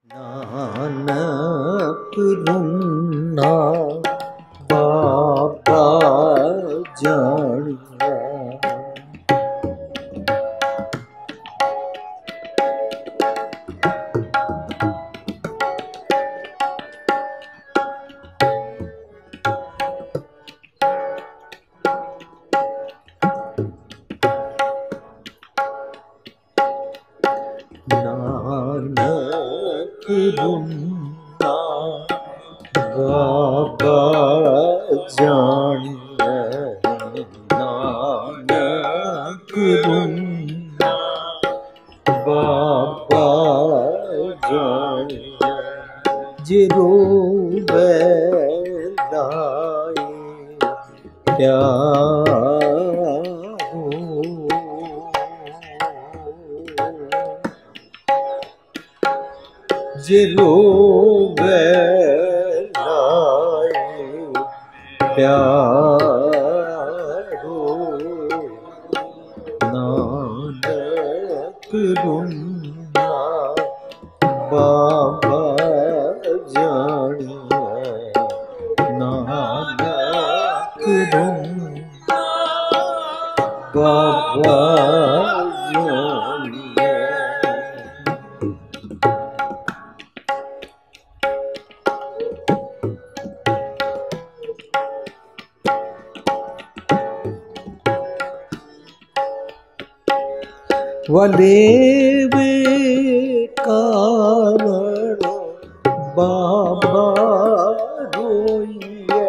नानक रुन्ना बाबा जानिया। नानक रुन्ना बाबा जानिया। नानक रुन्ना बाबा जानिया। जे रोवे लाए प्यारो, जे रोवे लाए प्यारो। नानक रुन्ना बाबा जानिया। नानक रुन्ना बाबा जानिया। वलेवे कारण बाबा रोइए।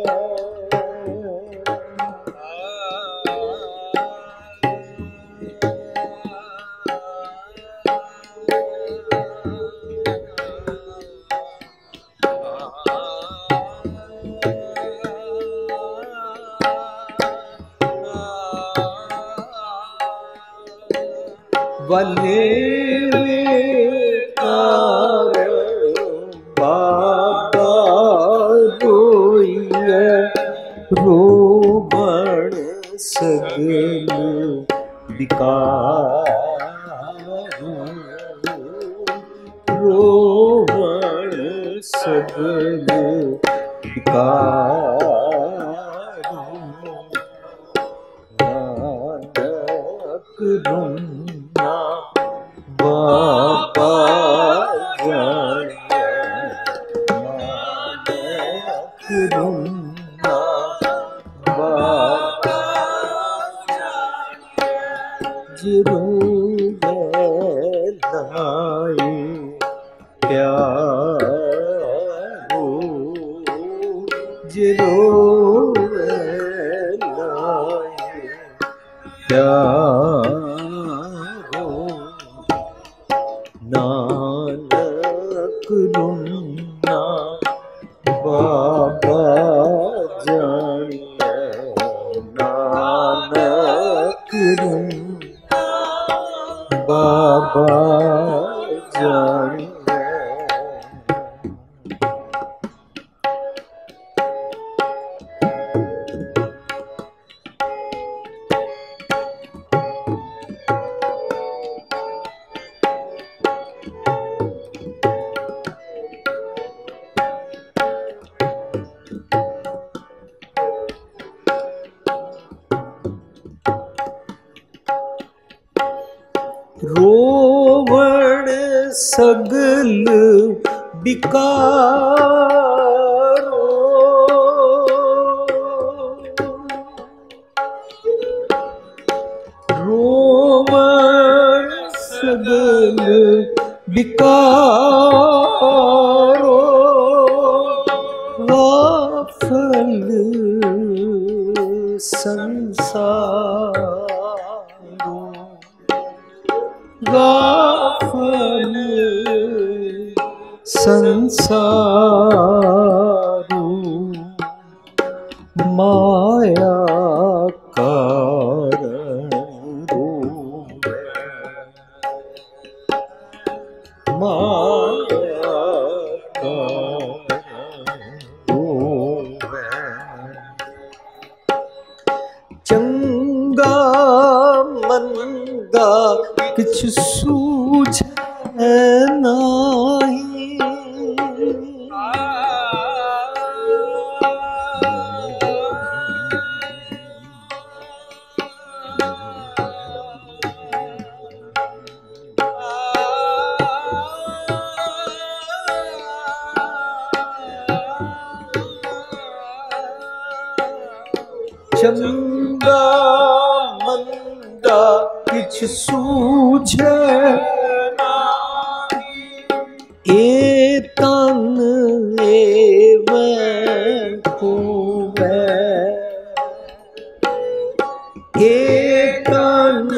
वलेवे कारण बाबा रोइए। रोवण सगल बिकारो। रोवण सगल बिकारो। नानक रुन्ना बाबा जानिया। नानक रुन्ना बाबा जानिया। जे रोवे लाए प्यारो। जे रोवे लाए प्यारो। नानक रुन्ना बाबा जानिया। नानक रुन्ना बाबा जानिया। रोवण सगल बिकारो। रोवण सगल बिकारो। गाफल संसारो। गाफल संसारो। माया कारण रोवे। माया कारण रोवे। चंगा मंदा किछ सूझ नाही चंदा मंदा किछ सूझे ए तन एवं खूबे ए तन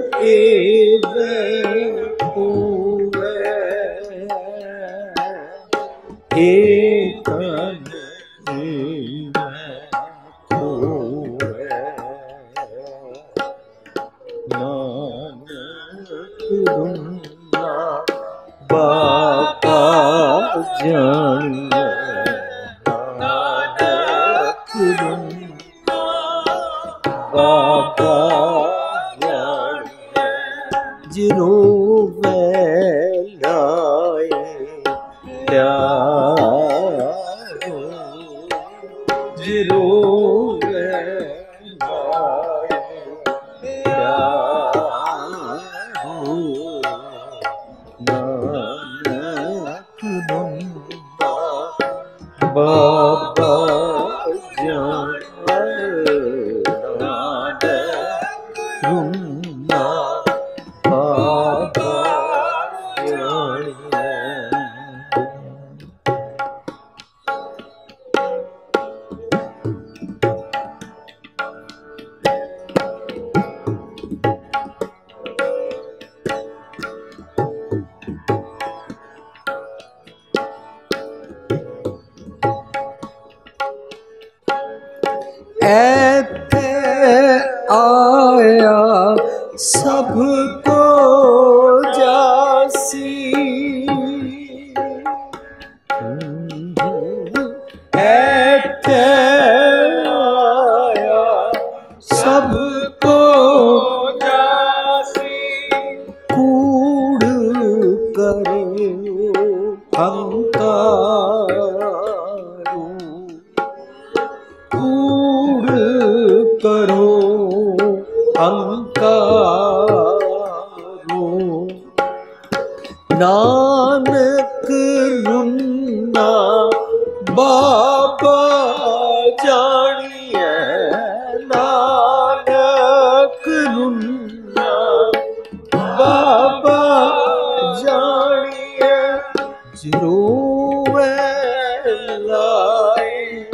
एवं खूबे ए तन बाबा जानिए नानक बाबा जानिए जिरो लाए जिरो बाबा जाना बाबा ऐथे आया सबको जासी ऐथे आया सबको जासी कूड़ करे अंकारू कूड़ करो अंकारो नानक रुन्ना बाबा जानिए नानक रुन्ना बाबा जानिए जिरो लाए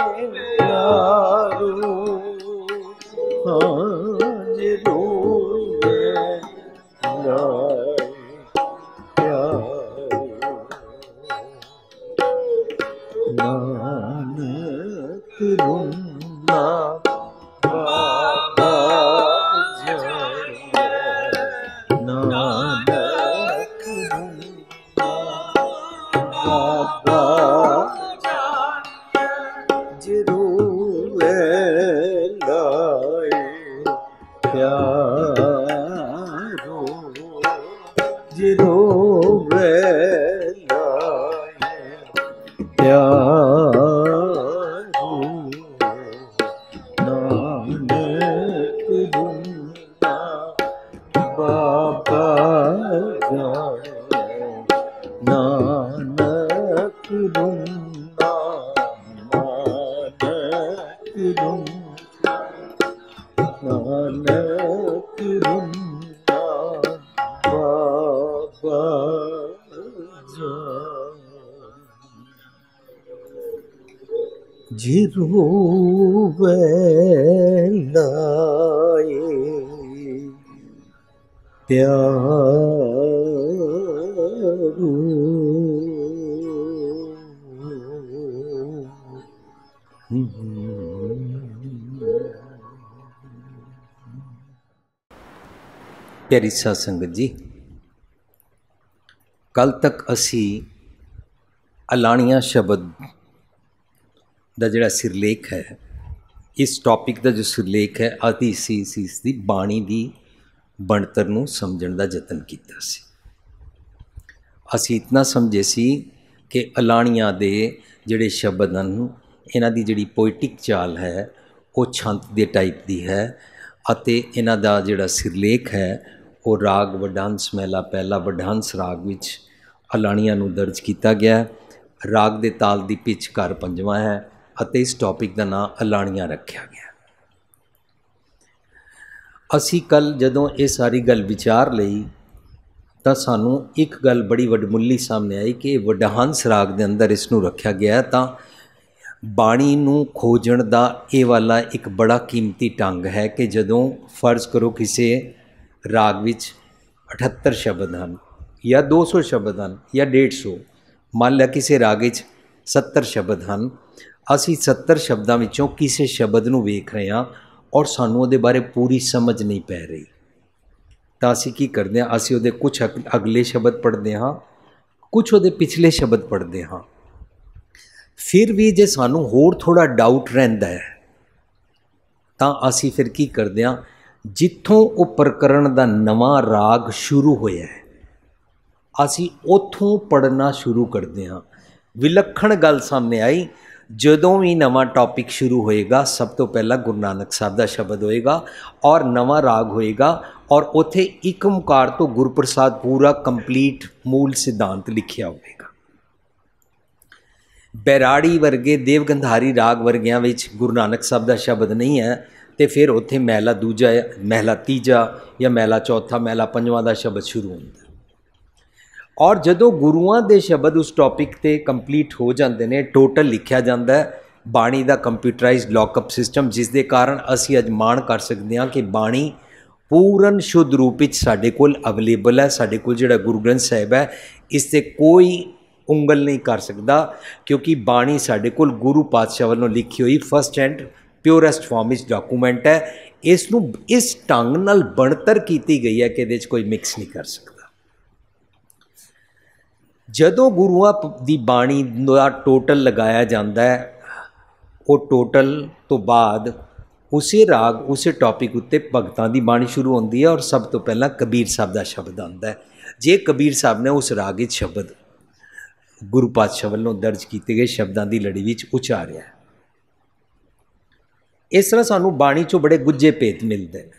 नानक रुन्ना बाबा जानिए नानक रुन्ना बाबा जिरो लाए प्यारो जिरो लाए प्यारो नानक रुन्ना बाबा जानिए नानक रुन्ना नानक रुन्ना नानक रुन्ना बाबा जिरो लाए प्यारो प्यारी साध संगत जी, कल तक असी अलाणिया शब्द का जिहड़ा सिरलेख है, इस टॉपिक का जो सिरलेख है आदि सीस की बाणी की बनतर नूं समझण का यतन किया सी। ਅਸੀਂ ਇਤਨਾ ਸਮਝੇ ਸੀ ਕਿ ਅਲਾਣੀਆਂ ਦੇ ਜਿਹੜੇ ਸ਼ਬਦ ਹਨ ਇਹਨਾਂ ਦੀ ਜਿਹੜੀ ਪੋਇਟਿਕ ਚਾਲ ਹੈ ਉਹ ਛੰਤ ਦੇ ਟਾਈਪ ਦੀ ਹੈ ਅਤੇ ਇਹਨਾਂ ਦਾ ਜਿਹੜਾ ਸਿਰਲੇਖ ਹੈ ਉਹ ਰਾਗ ਵਡਹੰਸ ਮਹਿਲਾ ਪਹਿਲਾ ਵਡਹੰਸ ਰਾਗ ਵਿੱਚ ਅਲਾਣੀਆਂ ਨੂੰ ਦਰਜ ਕੀਤਾ ਗਿਆ। ਰਾਗ ਦੇ ਤਾਲ ਦੀ ਪਿੱਚ ਘਰ ਪੰਜਵਾਂ ਹੈ ਅਤੇ ਇਸ ਟੌਪਿਕ ਦਾ ਨਾਂ ਅਲਾਣੀਆਂ ਰੱਖਿਆ ਗਿਆ। ਅਸੀਂ ਕੱਲ੍ਹ ਜਦੋਂ ਇਹ ਸਾਰੀ ਗੱਲ ਵਿਚਾਰ ਲਈ ਤਾਂ ਸਾਨੂੰ ਇੱਕ ਗੱਲ ਬੜੀ ਵਡਮੁੱਲੀ ਸਾਹਮਣੇ ਆਈ ਕਿ ਵਡਹੰਸ ਰਾਗ ਦੇ ਅੰਦਰ ਇਸ ਨੂੰ ਰੱਖਿਆ ਗਿਆ ਤਾਂ ਬਾਣੀ ਨੂੰ ਖੋਜਣ ਦਾ ਇਹ ਵਾਲਾ ਇੱਕ ਬੜਾ ਕੀਮਤੀ ਢੰਗ ਹੈ ਕਿ ਜਦੋਂ ਫਰਜ਼ ਕਰੋ ਕਿਸੇ ਰਾਗ ਵਿੱਚ 78 ਸ਼ਬਦ ਹਨ ਜਾਂ 200 ਸ਼ਬਦ ਹਨ ਜਾਂ 150, ਮੰਨ ਲਿਆ ਕਿਸੇ ਰਾਗ ਵਿੱਚ 70 ਸ਼ਬਦ ਹਨ, ਅਸੀਂ 70 ਸ਼ਬਦਾਂ ਵਿੱਚੋਂ ਕਿਸੇ ਸ਼ਬਦ ਨੂੰ ਵੇਖ ਰਹੇ ਹਾਂ ਔਰ ਸਾਨੂੰ ਉਹਦੇ ਬਾਰੇ ਪੂਰੀ ਸਮਝ ਨਹੀਂ ਪੈ ਰਹੀ ਤਾਂ ਅਸੀਂ ਕੀ ਕਰਦੇ ਹਾਂ, ਅਸੀਂ ਉਹਦੇ ਕੁਛ ਅਗਲੇ ਸ਼ਬਦ ਪੜ੍ਹਦੇ ਹਾਂ, ਕੁਛ ਉਹਦੇ ਪਿਛਲੇ ਸ਼ਬਦ ਪੜ੍ਹਦੇ ਹਾਂ। ਫਿਰ ਵੀ ਜੇ ਸਾਨੂੰ ਹੋਰ ਥੋੜ੍ਹਾ ਡਾਊਟ ਰਹਿੰਦਾ ਹੈ ਤਾਂ ਅਸੀਂ ਫਿਰ ਕੀ ਕਰਦੇ ਹਾਂ, ਜਿੱਥੋਂ ਉਹ ਪ੍ਰਕਰਣ ਦਾ ਨਵਾਂ ਰਾਗ ਸ਼ੁਰੂ ਹੋਇਆ ਹੈ ਅਸੀਂ ਉੱਥੋਂ ਪੜ੍ਹਨਾ ਸ਼ੁਰੂ ਕਰਦੇ ਹਾਂ। ਵਿਲੱਖਣ ਗੱਲ ਸਾਹਮਣੇ ਆਈ, ਜਦੋਂ ਵੀ ਨਵਾਂ ਟੌਪਿਕ ਸ਼ੁਰੂ ਹੋਏਗਾ ਸਭ ਤੋਂ ਪਹਿਲਾਂ ਗੁਰੂ ਨਾਨਕ ਸਾਹਿਬ ਦਾ ਸ਼ਬਦ ਹੋਏਗਾ ਔਰ ਨਵਾਂ ਰਾਗ ਹੋਏਗਾ ਔਰ ਉੱਥੇ ਇੱਕ ਓਂਕਾਰ ਤੋਂ ਗੁਰਪ੍ਰਸਾਦ ਪੂਰਾ ਕੰਪਲੀਟ ਮੂਲ ਸਿਧਾਂਤ ਲਿਖਿਆ ਹੋਵੇਗਾ। ਬੈਰਾੜੀ ਵਰਗੇ ਦੇਵਗੰਧਾਰੀ ਰਾਗ ਵਰਗਿਆਂ ਵਿੱਚ ਗੁਰੂ ਨਾਨਕ ਸਾਹਿਬ ਦਾ ਸ਼ਬਦ ਨਹੀਂ ਹੈ ਤੇ ਫਿਰ ਉੱਥੇ ਮਹਿਲਾ ਦੂਜਾ, ਮਹਿਲਾ ਤੀਜਾ ਜਾਂ ਮਹਿਲਾ ਚੌਥਾ, ਮਹਿਲਾ ਪੰਜਵਾਂ ਦਾ ਸ਼ਬਦ ਸ਼ੁਰੂ ਹੁੰਦਾ। ਔਰ ਜਦੋਂ ਗੁਰੂਆਂ ਦੇ ਸ਼ਬਦ ਉਸ ਟੌਪਿਕ 'ਤੇ ਕੰਪਲੀਟ ਹੋ ਜਾਂਦੇ ਨੇ, ਟੋਟਲ ਲਿਖਿਆ ਜਾਂਦਾ ਹੈ ਬਾਣੀ ਦਾ ਕੰਪਿਊਟਰਾਈਜ਼ਡ ਲੌਕਅਪ ਸਿਸਟਮ, ਜਿਸ ਦੇ ਕਾਰਨ ਅਸੀਂ ਅੱਜ ਮਾਣ ਕਰ ਸਕਦੇ ਹਾਂ ਕਿ ਬਾਣੀ ਪੂਰਨ ਸ਼ੁੱਧ ਰੂਪ ਵਿੱਚ ਸਾਡੇ ਕੋਲ ਅਵੇਲੇਬਲ ਹੈ। ਸਾਡੇ ਕੋਲ ਜਿਹੜਾ ਗੁਰੂ ਗ੍ਰੰਥ ਸਾਹਿਬ ਹੈ ਇਸ 'ਤੇ ਕੋਈ ਉਂਗਲ ਨਹੀਂ ਕਰ ਸਕਦਾ ਕਿਉਂਕਿ ਬਾਣੀ ਸਾਡੇ ਕੋਲ ਗੁਰੂ ਪਾਤਸ਼ਾਹ ਵੱਲੋਂ ਲਿਖੀ ਹੋਈ ਫਸਟ ਐਂਡ ਪਿਓਰੈਸਟ ਫਾਰਮ ਵਿੱਚ ਡਾਕੂਮੈਂਟ ਹੈ। ਇਸ ਨੂੰ ਇਸ ਢੰਗ ਨਾਲ ਬਣਤਰ ਕੀਤੀ ਗਈ ਹੈ ਕਿ ਇਹਦੇ 'ਚ ਕੋਈ ਮਿਕਸ ਨਹੀਂ ਕਰ ਸਕਦਾ। ਜਦੋਂ ਗੁਰੂਆਂ ਦੀ ਬਾਣੀ ਦਾ ਟੋਟਲ ਲਗਾਇਆ ਜਾਂਦਾ ਹੈ, ਉਹ ਟੋਟਲ ਤੋਂ ਬਾਅਦ ਉਸੇ ਰਾਗ ਉਸੇ ਟੌਪਿਕ ਉੱਤੇ ਭਗਤਾਂ ਦੀ ਬਾਣੀ ਸ਼ੁਰੂ ਹੁੰਦੀ ਹੈ ਔਰ ਸਭ ਤੋਂ ਪਹਿਲਾਂ ਕਬੀਰ ਸਾਹਿਬ ਦਾ ਸ਼ਬਦ ਆਉਂਦਾ ਹੈ। ਜੇ ਕਬੀਰ ਸਾਹਿਬ ਨੇ ਉਸ ਰਾਗ ਵਿੱਚ ਸ਼ਬਦ ਗੁਰੂ ਪਾਤਸ਼ਾਹ ਵੱਲੋਂ ਦਰਜ ਕੀਤੇ ਗਏ ਸ਼ਬਦਾਂ ਦੀ ਲੜੀ ਵਿੱਚ ਉਚਾਰਿਆ, ਇਸ ਤਰ੍ਹਾਂ ਸਾਨੂੰ ਬਾਣੀ 'ਚੋਂ ਬੜੇ ਗੁੱਝੇ ਭੇਤ ਮਿਲਦੇ ਨੇ।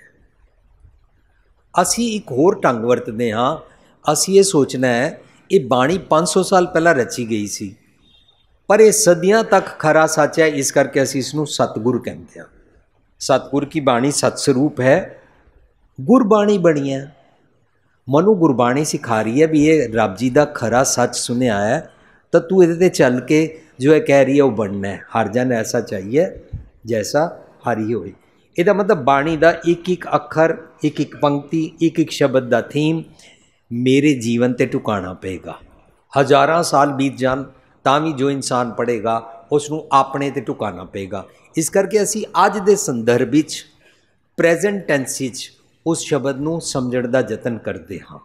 ਅਸੀਂ ਇੱਕ ਹੋਰ ਢੰਗ ਵਰਤਦੇ ਹਾਂ, ਅਸੀਂ ਇਹ ਸੋਚਣਾ ਹੈ ਇਹ ਬਾਣੀ 500 ਸਾਲ ਪਹਿਲਾਂ ਰਚੀ ਗਈ ਸੀ ਪਰ ਇਹ ਸਦੀਆਂ ਤੱਕ ਖਰਾ ਸੱਚ ਹੈ, ਇਸ ਕਰਕੇ ਅਸੀਂ ਇਸ ਨੂੰ ਸਤਿਗੁਰ ਕਹਿੰਦੇ ਹਾਂ। ਸਤਿਗੁਰ ਕੀ ਬਾਣੀ ਸਤ ਸਰੂਪ ਹੈ, ਗੁਰਬਾਣੀ ਬਣੀ ਹੈ। ਮਨੂ ਗੁਰਬਾਣੀ ਸਿਖਾ ਰਹੀ ਹੈ ਵੀ ਇਹ ਰੱਬ ਜੀ ਦਾ ਖਰਾ ਸੱਚ ਸੁਣਿਆ ਹੈ ਤਾਂ ਤੂੰ ਇਹਦੇ 'ਤੇ ਚੱਲ ਕੇ ਜੋ ਇਹ ਕਹਿ ਰਹੀ ਹੈ ਉਹ ਬਣਨਾ ਹੈ। ਹਰ ਜਨ ਐਸਾ ਚਾਹੀਏ ਜੈਸਾ ਹਰੀ ਹੋਏ। ਇਹਦਾ ਮਤਲਬ ਬਾਣੀ ਦਾ ਇੱਕ ਇੱਕ ਅੱਖਰ, ਇੱਕ ਇੱਕ ਪੰਕਤੀ, ਇੱਕ ਇੱਕ ਸ਼ਬਦ ਦਾ ਥੀਮ ਮੇਰੇ ਜੀਵਨ 'ਤੇ ਟੁਕਾਉਣਾ ਪਏਗਾ। ਹਜ਼ਾਰਾਂ ਸਾਲ ਬੀਤ ਜਾਣ ਤਾਂ ਵੀ ਜੋ ਇਨਸਾਨ ਪੜ੍ਹੇਗਾ ਉਸ ਨੂੰ ਆਪਣੇ 'ਤੇ ਟੁਕਾਉਣਾ ਪਏਗਾ। ਇਸ ਕਰਕੇ ਅਸੀਂ ਅੱਜ ਦੇ ਸੰਦਰਭ ਵਿੱਚ ਪ੍ਰੈਜ਼ੈਂਟ ਟੈਂਸ ਵਿੱਚ ਉਸ ਸ਼ਬਦ ਨੂੰ ਸਮਝਣ ਦਾ ਯਤਨ ਕਰਦੇ ਹਾਂ।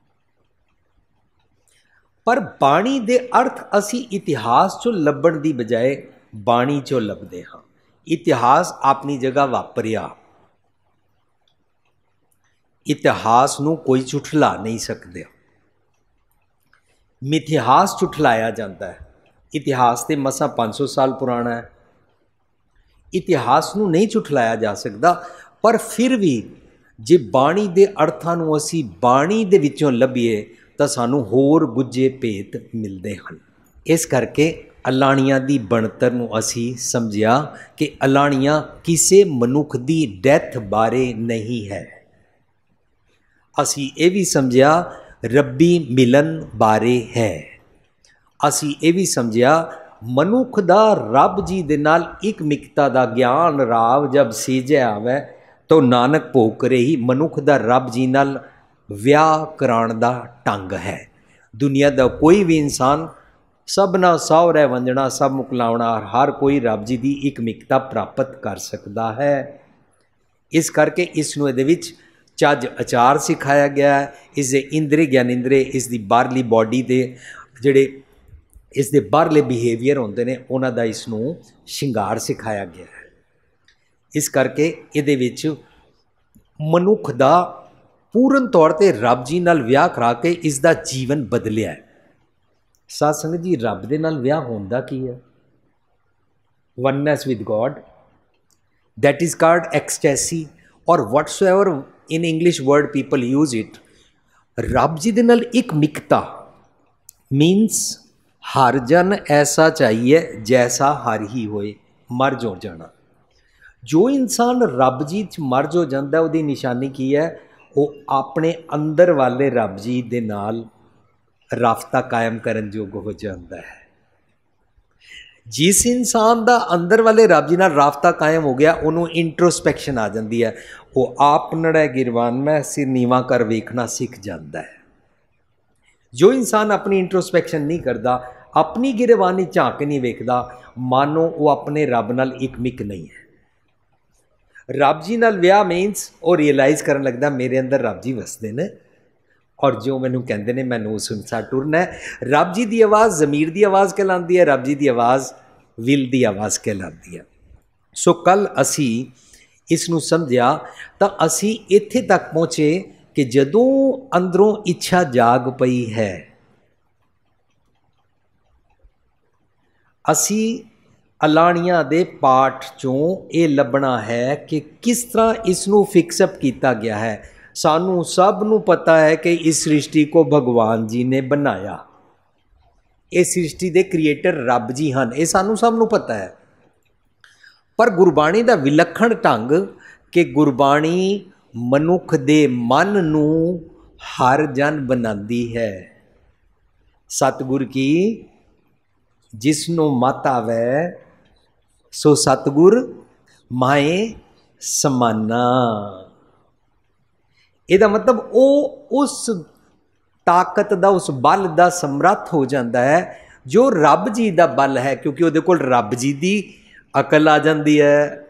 ਪਰ ਬਾਣੀ ਦੇ ਅਰਥ ਅਸੀਂ ਇਤਿਹਾਸ 'ਚੋਂ ਲੱਭਣ ਦੀ ਬਜਾਏ ਬਾਣੀ 'ਚੋਂ ਲੱਭਦੇ ਹਾਂ। ਇਤਿਹਾਸ ਆਪਣੀ ਜਗ੍ਹਾ ਵਾਪਰਿਆ, ਇਤਿਹਾਸ ਨੂੰ ਕੋਈ ਝੁਠਲਾ ਨਹੀਂ ਸਕਦਾ। ਮਿਥਿਹਾਸ ਝੁਠਲਾਇਆ ਜਾਂਦਾ ਹੈ। ਇਤਿਹਾਸ ਤੇ ਮਸਾਂ 500 ਸਾਲ ਪੁਰਾਣਾ ਹੈ, ਇਤਿਹਾਸ ਨੂੰ ਨਹੀਂ ਝੁਠਲਾਇਆ ਜਾ ਸਕਦਾ। ਪਰ ਫਿਰ ਵੀ ਜੇ ਬਾਣੀ ਦੇ ਅਰਥਾਂ ਨੂੰ ਅਸੀਂ ਬਾਣੀ ਦੇ ਵਿੱਚੋਂ ਲੱਭੀਏ ਤਾਂ ਸਾਨੂੰ ਹੋਰ ਗੁੱਝੇ ਭੇਤ ਮਿਲਦੇ ਹਨ। ਇਸ ਕਰਕੇ ਅਲਾਣੀਆਂ ਦੀ ਬਣਤਰ ਨੂੰ ਅਸੀਂ ਸਮਝਿਆ ਕਿ ਅਲਾਣੀਆਂ ਕਿਸੇ ਮਨੁੱਖ ਦੀ ਡੈਥ ਬਾਰੇ ਨਹੀਂ ਹੈ। ਅਸੀਂ ਇਹ ਵੀ ਸਮਝਿਆ ਰੱਬੀ ਮਿਲਨ ਬਾਰੇ ਹੈ। ਅਸੀਂ ਇਹ ਵੀ ਸਮਝਿਆ ਮਨੁੱਖ ਦਾ ਰੱਬ ਜੀ ਦੇ ਨਾਲ ਇੱਕ ਮਿਕਤਾ ਦਾ ਗਿਆਨ ਰਾਵ ਜਬ ਸੀਜਿਆ ਆਵੇ ਤਾਂ ਨਾਨਕ ਭੋਗ ਕਰੇ ਹੀ ਮਨੁੱਖ ਦਾ ਰੱਬ ਜੀ ਨਾਲ ਵਿਆਹ ਕਰਾਉਣ ਦਾ ਢੰਗ ਹੈ। ਦੁਨੀਆ ਦਾ ਕੋਈ ਵੀ ਇਨਸਾਨ ਸਭਨਾ ਸਹੁਰੇ ਵੰਜਣਾ ਸਭ ਮੁਕਲਾਉਣਾ, ਹਰ ਕੋਈ ਰੱਬ ਜੀ ਦੀ ਇੱਕ ਮਿਕਤਾ ਪ੍ਰਾਪਤ ਕਰ ਸਕਦਾ ਹੈ। ਇਸ ਕਰਕੇ ਇਸ ਨੂੰ ਇਹਦੇ ਵਿੱਚ ਚੱਜ ਆਚਾਰ ਸਿਖਾਇਆ ਗਿਆ ਹੈ। ਇਸ ਦੇ ਇੰਦਰੀ ਗਿਆਨਿੰਦਰੇ, ਇਸ ਦੀ ਬਾਹਰਲੀ ਬਾਡੀ ਦੇ ਜਿਹੜੇ ਇਸ ਦੇ ਬਾਹਰਲੇ ਬਿਹੇਵੀਅਰ ਹੁੰਦੇ ਨੇ ਉਹਨਾਂ ਦਾ ਇਸ ਨੂੰ ਸ਼ਿੰਗਾਰ ਸਿਖਾਇਆ ਗਿਆ ਹੈ। ਇਸ ਕਰਕੇ ਇਹਦੇ ਵਿੱਚ ਮਨੁੱਖ ਦਾ ਪੂਰਨ ਤੌਰ 'ਤੇ ਰੱਬ ਜੀ ਨਾਲ ਵਿਆਹ ਕਰਾ ਕੇ ਇਸ ਦਾ ਜੀਵਨ ਬਦਲਿਆ ਹੈ। ਸਾਧ ਸੰਗਤ ਜੀ, ਰੱਬ ਦੇ ਨਾਲ ਵਿਆਹ ਹੁੰਦਾ ਕੀ ਹੈ? Oneness with God, that is called ecstasy or whatsoever in English word people use it. ਰੱਬ ਜੀ ਦੇ ਨਾਲ ਇੱਕ ਮਿਕਤਾ means ਹਰ ਜਨ ਐਸਾ ਚਾਹੀਏ ਜੈਸਾ ਹਰ ਹੀ ਹੋਏ, ਮਰਜ ਹੋ ਜਾਣਾ। ਜੋ ਇਨਸਾਨ ਰੱਬ ਜੀ 'ਚ ਮਰਜ ਹੋ ਜਾਂਦਾ ਉਹਦੀ ਨਿਸ਼ਾਨੀ ਕੀ ਹੈ? ਉਹ ਆਪਣੇ ਅੰਦਰ ਵਾਲੇ ਰੱਬ ਜੀ ਦੇ ਨਾਲ ਰਾਬਤਾ ਕਾਇਮ ਕਰਨ ਯੋਗ ਹੋ ਜਾਂਦਾ ਹੈ। ਜਿਸ ਇਨਸਾਨ ਦਾ ਅੰਦਰ ਵਾਲੇ ਰੱਬ ਜੀ ਨਾਲ ਰਾਬਤਾ ਕਾਇਮ ਹੋ ਗਿਆ ਉਹਨੂੰ ਇੰਟਰੋਸਪੈਕਸ਼ਨ ਆ ਜਾਂਦੀ ਹੈ। ਉਹ ਆਪ ਨੜੈ ਗਿਰਵਾਨ ਮੈਂ ਸਿਰ ਨੀਵਾਂ ਕਰ ਵੇਖਣਾ ਸਿੱਖ ਜਾਂਦਾ ਹੈ। ਜੋ ਇਨਸਾਨ ਆਪਣੀ ਇੰਟਰੋਸਪੈਕਸ਼ਨ ਨਹੀਂ ਕਰਦਾ, ਆਪਣੀ ਗਿਰਵਾਨੀ ਝਾਂਕ ਨਹੀਂ ਵੇਖਦਾ, ਮਾਨੋ ਉਹ ਆਪਣੇ ਰੱਬ ਨਾਲ ਇੱਕ ਮਿਕ ਨਹੀਂ ਹੈ। ਰੱਬ ਜੀ ਨਾਲ ਵਿਆਹ ਮੀਨਸ ਉਹ ਰੀਅਲਾਈਜ਼ ਕਰਨ ਲੱਗਦਾ ਮੇਰੇ ਅੰਦਰ ਰੱਬ ਜੀ ਵਸਦੇ ਨੇ ਔਰ ਜੋ ਮੈਨੂੰ ਕਹਿੰਦੇ ਨੇ ਮੈਨੂੰ ਉਸ ਅਨੁਸਾਰ ਟੁਰਨਾ ਹੈ। ਰੱਬ ਜੀ ਦੀ ਆਵਾਜ਼ ਜ਼ਮੀਰ ਦੀ ਆਵਾਜ਼ ਕਹਿਲਾਉਂਦੀ ਹੈ, ਰੱਬ ਜੀ ਦੀ ਆਵਾਜ਼ ਵਿਲ ਦੀ ਆਵਾਜ਼ ਕਹਿਲਾਉਂਦੀ ਹੈ। ਸੋ ਕੱਲ੍ਹ ਅਸੀਂ ਇਸ ਨੂੰ ਸਮਝਿਆ ਤਾਂ ਅਸੀਂ ਇੱਥੇ ਤੱਕ ਪਹੁੰਚੇ ਕਿ ਜਦੋਂ ਅੰਦਰੋਂ ਇੱਛਾ ਜਾਗ ਪਈ ਹੈ, ਅਸੀਂ ਅਲਾਣੀਆਂ ਦੇ ਪਾਠ 'ਚੋਂ ਇਹ ਲੱਭਣਾ ਹੈ ਕਿ ਕਿਸ ਤਰ੍ਹਾਂ ਇਸ ਨੂੰ ਫਿਕਸਅਪ ਕੀਤਾ ਗਿਆ ਹੈ। ਸਾਨੂੰ ਸਭ ਨੂੰ ਪਤਾ ਹੈ ਕਿ ਇਸ ਸ੍ਰਿਸ਼ਟੀ को ਭਗਵਾਨ ਜੀ ਨੇ ਬਣਾਇਆ, ਇਹ ਸ੍ਰਿਸ਼ਟੀ ਦੇ ਕ੍ਰੀਏਟਰ ਰੱਬ ਜੀ ਹਨ, ਇਹ ਸਾਨੂੰ ਸਭ ਨੂੰ ਪਤਾ ਹੈ। ਪਰ ਗੁਰਬਾਣੀ ਦਾ ਵਿਲੱਖਣ ਢੰਗ ਕਿ ਗੁਰਬਾਣੀ ਮਨੁੱਖ ਦੇ ਮਨ ਨੂੰ ਹਰ ਜਨ ਬਣਾਉਂਦੀ ਹੈ। ਸਤਿਗੁਰ ਕੀ ਜਿਸਨੂੰ ਮਤ ਆਵੈ ਸੋ ਸਤਿਗੁਰ ਮਾਏ ਸਮਾਨਾ। ਇਹਦਾ ਮਤਲਬ ਉਹ ਉਸ ਤਾਕਤ ਦਾ, ਉਸ ਬਲ ਦਾ ਸਮਰੱਥ ਹੋ ਜਾਂਦਾ ਹੈ ਜੋ ਰੱਬ ਜੀ ਦਾ ਬਲ ਹੈ, ਕਿਉਂਕਿ ਉਹਦੇ ਕੋਲ ਰੱਬ ਜੀ ਦੀ ਅਕਲ ਆ ਜਾਂਦੀ ਹੈ,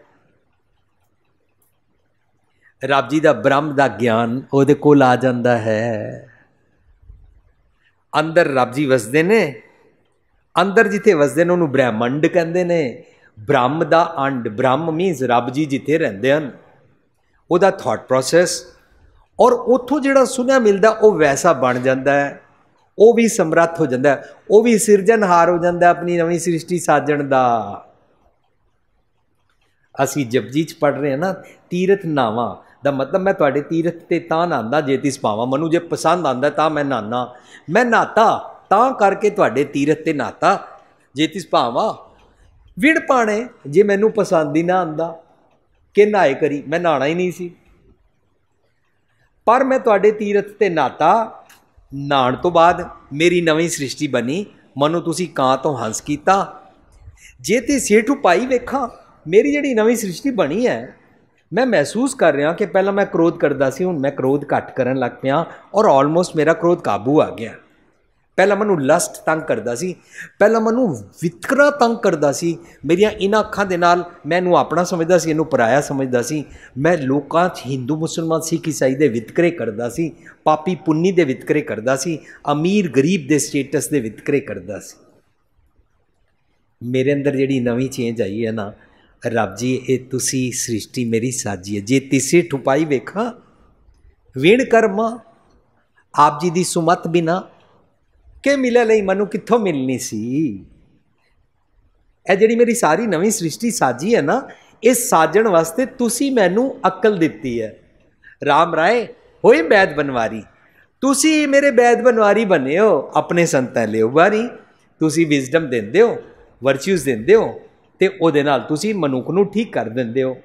ਰੱਬ ਜੀ ਦਾ ਬ੍ਰਹਮ ਦਾ ਗਿਆਨ ਉਹਦੇ ਕੋਲ ਆ ਜਾਂਦਾ ਹੈ। ਅੰਦਰ ਰੱਬ ਜੀ ਵਸਦੇ ਨੇ, ਅੰਦਰ ਜਿੱਥੇ ਵਸਦੇ ਨੇ ਉਹਨੂੰ ਬ੍ਰਹਿਮੰਡ ਕਹਿੰਦੇ ਨੇ। ਬ੍ਰਹਮ ਦਾ ਅੰਡ, ਬ੍ਰਹਮ ਮੀਨਸ ਰੱਬ ਜੀ ਜਿੱਥੇ ਰਹਿੰਦੇ ਹਨ, ਉਹਦਾ ਥਾਟ ਪ੍ਰੋਸੈਸ ਔਰ ਉੱਥੋਂ ਜਿਹੜਾ ਸੁਨੇਹਾ ਮਿਲਦਾ ਉਹ ਵੈਸਾ ਬਣ ਜਾਂਦਾ ਹੈ। ਉਹ ਵੀ ਸਮਰੱਥ ਹੋ ਜਾਂਦਾ ਹੈ, ਉਹ ਵੀ ਸਿਰਜਣਹਾਰ ਹੋ ਜਾਂਦਾ ਆਪਣੀ ਨਵੀਂ ਸ੍ਰਿਸ਼ਟੀ ਸਾਜਣ ਦਾ। ਅਸੀਂ ਜਪਜੀ 'ਚ ਪੜ੍ਹ ਰਹੇ ਹਾਂ ਨਾ, ਤੀਰਥ ਨਾਵਾਂ ਦਾ ਮਤਲਬ ਮੈਂ ਤੁਹਾਡੇ ਤੀਰਥ 'ਤੇ ਤਾਂ ਨਹਾਉਂਦਾ ਜੇ ਤਿਸ ਪਾਵਾਂ, ਮੈਨੂੰ ਜੇ ਪਸੰਦ ਆਉਂਦਾ ਤਾਂ ਮੈਂ ਨਹਾਨਾ, ਮੈਂ ਨਹਾਤਾ ਤਾਂ ਕਰਕੇ ਤੁਹਾਡੇ ਤੀਰਥ 'ਤੇ ਨਹਾਤਾ ਜੇ ਤਿਸ ਭਾਵਾਂ। ਵਿੜ ਪਾਣੇ ਜੇ ਮੈਨੂੰ ਪਸੰਦ ਹੀ ਨਾ ਆਉਂਦਾ ਕਿ ਨਹਾਏ ਕਰੀ, ਮੈਂ ਨਹਾਣਾ ਹੀ ਨਹੀਂ ਸੀ, ਪਰ ਮੈਂ ਤੁਹਾਡੇ ਤੀਰਥ 'ਤੇ ਨਹਾਤਾ। ਨਹਾਉਣ ਤੋਂ ਬਾਅਦ ਮੇਰੀ ਨਵੀਂ ਸ੍ਰਿਸ਼ਟੀ ਬਣੀ, ਮੈਨੂੰ ਤੁਸੀਂ ਕਾਂ ਤੋਂ ਹੰਸ ਕੀਤਾ। ਜੇ ਤੇ ਸੇਠੂ ਪਾਈ ਵੇਖਾਂ ਮੇਰੀ ਜਿਹੜੀ ਨਵੀਂ ਸ੍ਰਿਸ਼ਟੀ ਬਣੀ ਹੈ, ਮੈਂ ਮਹਿਸੂਸ ਕਰ ਰਿਹਾ ਕਿ ਪਹਿਲਾਂ ਮੈਂ ਕ੍ਰੋਧ ਕਰਦਾ ਸੀ, ਹੁਣ ਮੈਂ ਕ੍ਰੋਧ ਘੱਟ ਕਰਨ ਲੱਗ ਪਿਆ ਔਰ ਆਲਮੋਸਟ ਮੇਰਾ ਕ੍ਰੋਧ ਕਾਬੂ ਆ ਗਿਆ। ਪਹਿਲਾਂ ਮੈਨੂੰ ਲਸਟ ਤੰਗ ਕਰਦਾ ਸੀ, ਪਹਿਲਾਂ ਮੈਨੂੰ ਵਿਤਕਰਾ ਤੰਗ ਕਰਦਾ ਸੀ, ਮੇਰੀਆਂ ਇਹਨਾਂ ਅੱਖਾਂ ਦੇ ਨਾਲ ਮੈਂ ਇਹਨੂੰ ਆਪਣਾ ਸਮਝਦਾ ਸੀ, ਇਹਨੂੰ ਪਰਾਇਆ ਸਮਝਦਾ ਸੀ। ਮੈਂ ਲੋਕਾਂ 'ਚ ਹਿੰਦੂ ਮੁਸਲਮਾਨ ਸਿੱਖ ਈਸਾਈ ਦੇ ਵਿਤਕਰੇ ਕਰਦਾ ਸੀ, ਪਾਪੀ ਪੁੰਨੀ ਦੇ ਵਿਤਕਰੇ ਕਰਦਾ ਸੀ, ਅਮੀਰ ਗਰੀਬ ਦੇ ਸਟੇਟਸ ਦੇ ਵਿਤਕਰੇ ਕਰਦਾ ਸੀ। ਮੇਰੇ ਅੰਦਰ ਜਿਹੜੀ ਨਵੀਂ ਚੇਂਜ ਆਈ ਹੈ ਨਾ, ਰੱਬ ਜੀ ਇਹ ਤੁਸੀਂ ਸ੍ਰਿਸ਼ਟੀ ਮੇਰੀ ਸਾਜੀ ਹੈ, ਜੇ ਤਿਸੇ ਠੁਪਾਈ ਵੇਖਾਂ ਵਿਣ ਕਰਮਾ ਆਪ ਜੀ ਦੀ ਸੁਮਤ ਬਿਨਾ ਕਿ ਮਿਲੇ ਲਈ ਮੈਨੂੰ ਕਿੱਥੋਂ ਮਿਲਣੀ ਸੀ। ਇਹ ਜਿਹੜੀ ਮੇਰੀ ਸਾਰੀ ਨਵੀਂ ਸ੍ਰਿਸ਼ਟੀ ਸਾਜੀ ਹੈ ਨਾ, ਇਹ ਸਾਜਣ ਵਾਸਤੇ ਤੁਸੀਂ ਮੈਨੂੰ ਅਕਲ ਦਿੱਤੀ ਹੈ। ਰਾਮ ਰਾਏ ਹੋਏ ਬੈਦ ਬਨਵਾਰੀ, ਤੁਸੀਂ ਮੇਰੇ ਬੈਦ ਬਨਵਾਰੀ ਬਣੇ ਹੋ, ਆਪਣੇ ਸੰਤਾਂ ਲਿਓ ਬਾਰੀ। ਤੁਸੀਂ ਵਿਜ਼ਡਮ ਦਿੰਦੇ ਹੋ, ਵਰਚੂਜ਼ ਦਿੰਦੇ ਹੋ ਤੇ ਉਹਦੇ ਨਾਲ ਤੁਸੀਂ ਮਨੁੱਖ ਨੂੰ ਠੀਕ ਕਰ ਦਿੰਦੇ ਹੋ।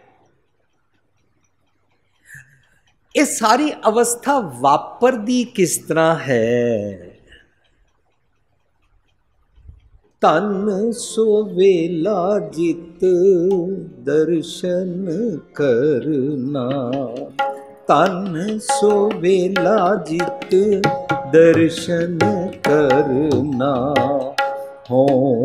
ਇਹ ਸਾਰੀ ਅਵਸਥਾ ਵਾਪਰਦੀ ਕਿਸ ਤਰ੍ਹਾਂ ਹੈ? ਤਨ ਸੋ ਵੇਲਾ ਜਿਤ ਦਰਸ਼ਨ ਕਰਨਾ, ਤਨ ਸੋ ਵੇਲਾ ਜਿਤ ਦਰਸ਼ਨ ਕਰਨਾ। ਹੋ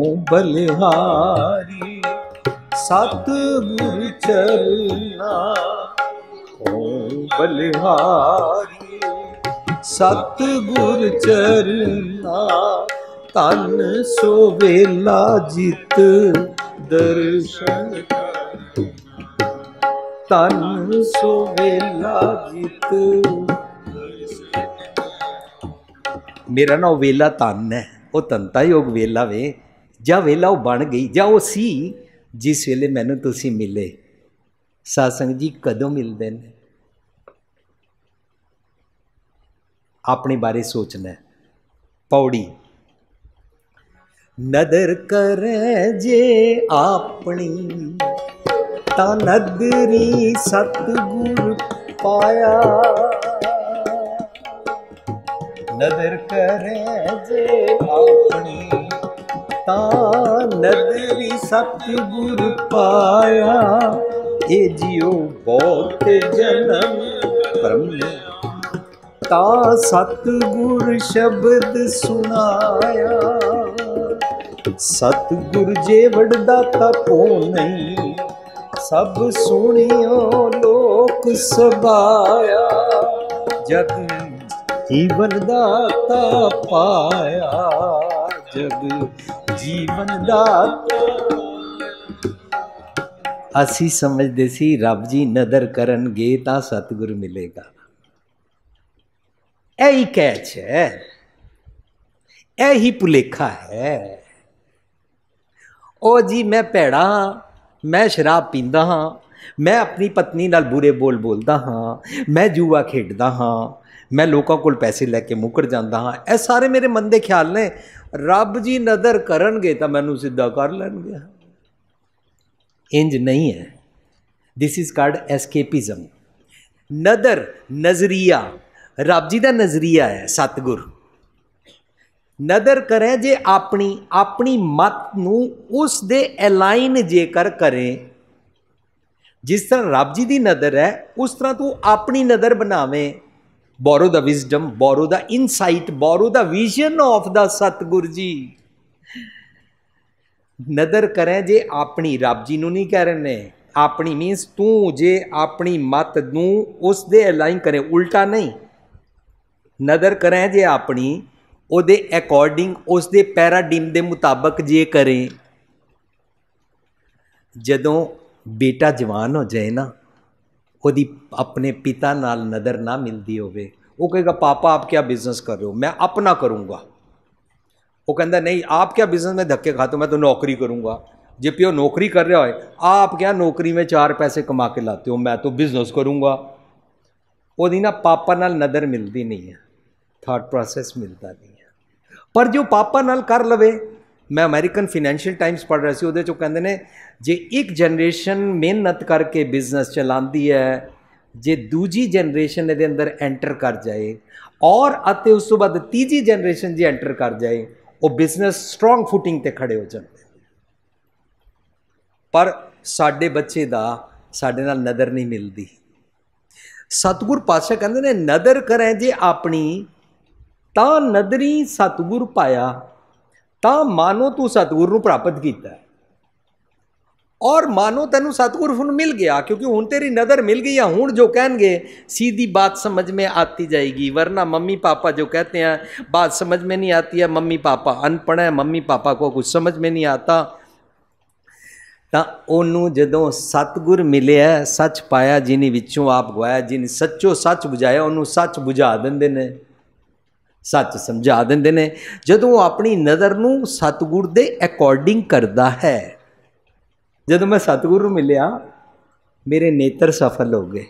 ਬਲਿਹਾਰੀ ਸਤਿਗੁਰ ਚਰਨਾ, ਹੋ ਬਲਿਹਾਰੀ ਸਤਿਗੁਰ ਚਰਨਾ। ਤਨ ਸੋ ਵੇਲਾ ਜਿਤ ਦਰਸ਼ਨ, ਤਨ ਸੋ ਵੇਲਾ ਜਿਤ। ਮੇਰਾ ਨਾ ਉਹ ਵੇਲਾ ਤਨ ਹੈ, वो धनता योग वेला वे, ਜਾਂ वेला वो बन गई, ਜਾਂ वो सी जिस वेले मैनू तुसी मिले। सत्संग जी कदों मिलते हैं? अपने बारे सोचना है। पौड़ी नदर करे जे अपनी ता नदरी सतगुर पाया। नदर करे जे अपनी ता नदरी सतगुर पाया। ए जियो बहुत जन्म ब्रह्म ता सतगुर शब्द सुनाया। सतगुर जे वडदाता को नहीं, सब सुनियो लोक सबाया। जग जीवन दाता पाया, जग जीवन दाता। असी समझते सी रब जी नदर करनगे तां सतगुर मिलेगा। यही कैच है, यही भुलेखा है। ओ जी मैं भैड़ा हाँ, मैं शराब पींदा हाँ, मैं अपनी पत्नी नाल बुरे बोल बोलदा हाँ, मैं जुआ खेडदा हाँ, मैं लोगों को पैसे लैके मुकर जाता हाँ, ये सारे मेरे मन के ख्याल ने। रब जी नदर करनगे तो मैनू सीधा कर लैणगे। इंज नहीं है। This is called escapism. नदर नजरिया, रब जी का नजरिया है सतगुर। नदर करें जे अपनी अपनी मत नू उस दे अलाइन जेकर करें, जिस तरह रब जी की नदर है उस तरह तू अपनी नदर बनावे। Borrow the wisdom, borrow the insight, borrow the vision of the Satgur ji. नदर करें जे अपनी, रब जी नू नहीं कह रहे, अपनी मीनस तू जे अपनी मत नू उस दे अलाइन करें, उल्टा नहीं। नदर करें जे अपनी उहदे अकॉर्डिंग उस दे पैराडिम दे मुताबक जे करें। जदों बेटा जवान हो जाए ना, उहदी अपने पिता नाल नदर ना मिलती होवे, वो कहेगा पापा आप क्या बिजनेस कर रहे हो, मैं अपना करूँगा। वो कहता नहीं आप क्या बिजनेस में धक्के खाते हो, मैं तो नौकरी करूँगा। जे प्यो नौकरी कर रहा है, आप क्या नौकरी में 4 पैसे कमा के लाते हो, मैं तो बिजनेस करूँगा। वो ना पापा नाल नदर मिलती नहीं है, थॉट प्रोसेस मिलता नहीं है। पर जो पापा नाल कर लवे, मैं अमेरिकन फिनेंशियल टाइम्स पढ़ रहा सी, उहदे चों कहंदे ने जे एक जनरेशन मेहनत करके बिजनेस चलाती है, जे दूजी जनरेशन इहदे अंदर एंटर कर जाए और अते उस तो बाद तीजी जनरेशन जे एंटर कर जाए, वो बिजनेस स्ट्रोंग फुटिंग ते खड़े हो जाते। पर साडे बच्चे दा साडे नाल नदर नहीं मिलती। सतगुर पातशाह कहंदे ने नदर करें जे अपनी तां नदरी सतगुर पाया। तां मानो तू सतगुर नूं प्राप्त कीता है और मानो तेनू सतगुर हुण मिल गया, क्योंकि हुण तेरी नदर मिल गई है। हुण जो कहेंगे सीधी बात समझ में आती जाएगी, वरना मम्मी पापा जो कहते हैं बात समझ में नहीं आती है, मम्मी पापा अनपढ़ है, मम्मी पापा को कुछ समझ में नहीं आता। तां ओनू जदों सतगुर मिलिया, सच पाया, जिन्हीं विचों आप गवाया, जिन्हें सच्चो सच बुझाया, उन्होंने सच बुझा देंदे ने, सच समझा देंदे ने। जदों वो अपनी नज़र नूं सतगुर दे अकॉर्डिंग करदा है। जदों मैं सतगुरु मिलिया, मेरे नेत्र सफल हो गए,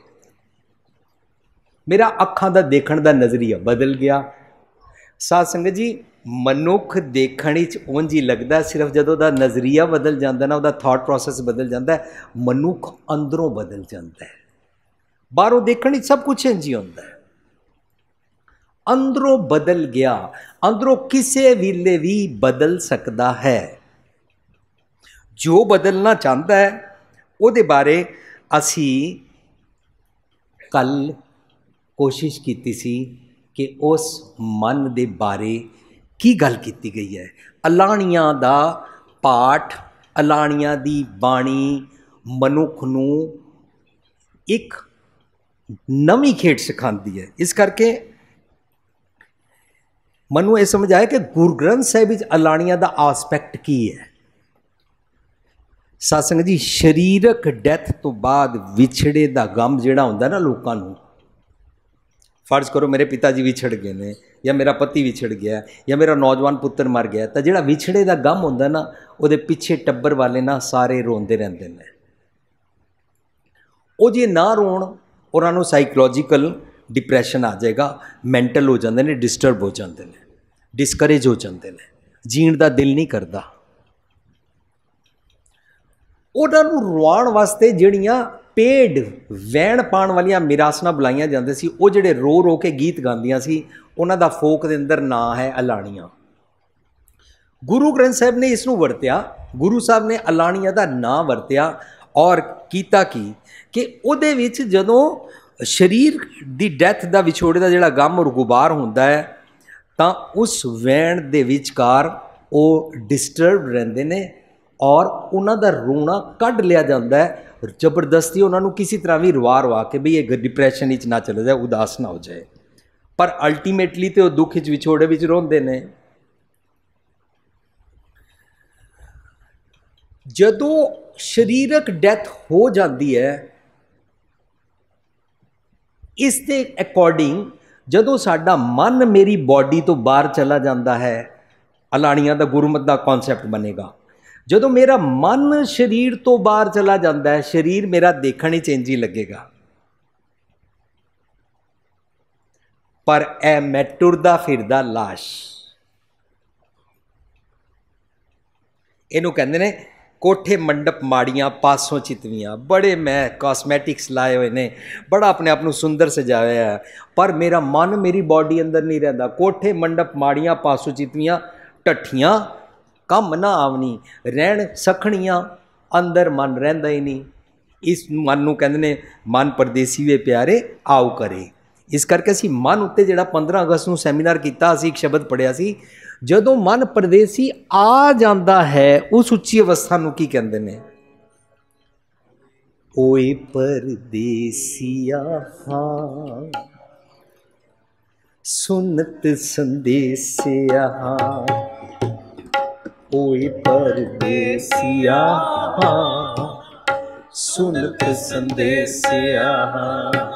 मेरा अखां दा देखण दा नज़रिया बदल गया। साध संगत जी, मनुख देखण विच उंज ही लगदा, सिर्फ जदों दा नज़रिया बदल जाता ना, उहदा थॉट प्रोसैस बदल जाता है, मनुख अंदरों बदल जाता है। बाहरों देखण विच सब कुछ इंज ही हुंदा है, अंदरों बदल गया। अंदरों किसी वेले भी बदल सकता है। जो बदलना चाहता है उहदे बारे असी कल कोशिश की सी कि उस मन दे बारे की गल की गई है। अलाणियां दा पाठ, अलाणियां दी बाणी मनुख नूं एक नवी खेड सिखाती है। इस करके मनु ये समझ आया कि गुरु ग्रंथ साहिब विच अलाणियां दा आस्पैक्ट की है। सत्संग जी, शरीरक डैथ तो बाद विछड़े दा गम जिहड़ा हुंदा ना लोकां नूं, फर्ज करो मेरे पिता जी विछड़ गए ने, या मेरा पति विछड़ गया, या मेरा नौजवान पुत्र मर गया, तो जिहड़ा विछड़े का गम होंदा ना, उहदे पिछे टब्बर वाले ना सारे रोंदे रहंदे ने। वो जे ना रोण, उन्होंने साइकोलॉजिकल डिप्रैशन आ जाएगा, मैंटल हो जाते हैं, डिस्टर्ब हो जाते हैं, डिस्करेज हो जाते हैं, जीण का दिल नहीं करता। उन्होंने रुआण वास्ते जिहड़ियां पेड वैण पाण वालियां मिरासना बुलाईयां जांदे सी, वो जिहड़े रो रो के गीत गांदियां सी, उन्हां दा फोक दे अंदर नां है अलाणियां। गुरु ग्रंथ साहिब ने इसनूं वरत्या, गुरु साहब ने अलाणियां दा नां वरत्या और कीता कि उहदे विच जदों शरीर दी डैथ दा विछोड़े दा जिहड़ा गम और गुबार हुंदा है, तां उस वैण दे विचकार वो डिस्टर्ब रहिंदे ने और उन्हां दा रोना कढ लिया जाता है। जबरदस्ती उन्होंने किसी तरह भी रुआ रुआ के भी ये डिप्रैशन विच ना चले जाए, उदास ना हो जाए, पर अल्टीमेटली तो दुख विछोड़े विच रोंदे ने। जदों शरीरक डैथ हो जाती है, इस दे अकॉर्डिंग जदों साडा मन मेरी बॉडी तो बाहर चला जाता है, अलाणियां दा गुरमत का कॉन्सैप्ट बनेगा। जदों मेरा मन शरीर तो बाहर चला जाता है, शरीर मेरा देखण ही इंज ही लगेगा, पर ए मैं टुरदा फिरदा लाश। इनू कहते ने कोठे मंडप माड़ियां पासों चितवियां। बड़े मैं कॉस्मैटिक्स लाए हुए ने, बड़ा अपने आप को सुंदर सजाया है, पर मेरा मन मेरी बॉडी अंदर नहीं रहता। कोठे मंडप माड़ियां पासों चितवियां, ढट्ठियां कम ना आवनी, रहन सखणियां अंदर मन रहिंदा ही नहीं। इस मन नूं कहंदे ने मन परदेसी वे प्यारे आओ करे। इस करके असीं मन उत्ते जिहड़ा 15 अगस्त नूं सैमीनार कीता, असीं एक शब्द पढ़िया सी, जदों मन परदेसी आ जाता है उस उच्ची अवस्था नूं की कहंदे ने, ओए परदेसिया हाँ सुनत संदेसिया हाँ, ओए परदेसिया हाँ सुनत संदेसिया हाँ,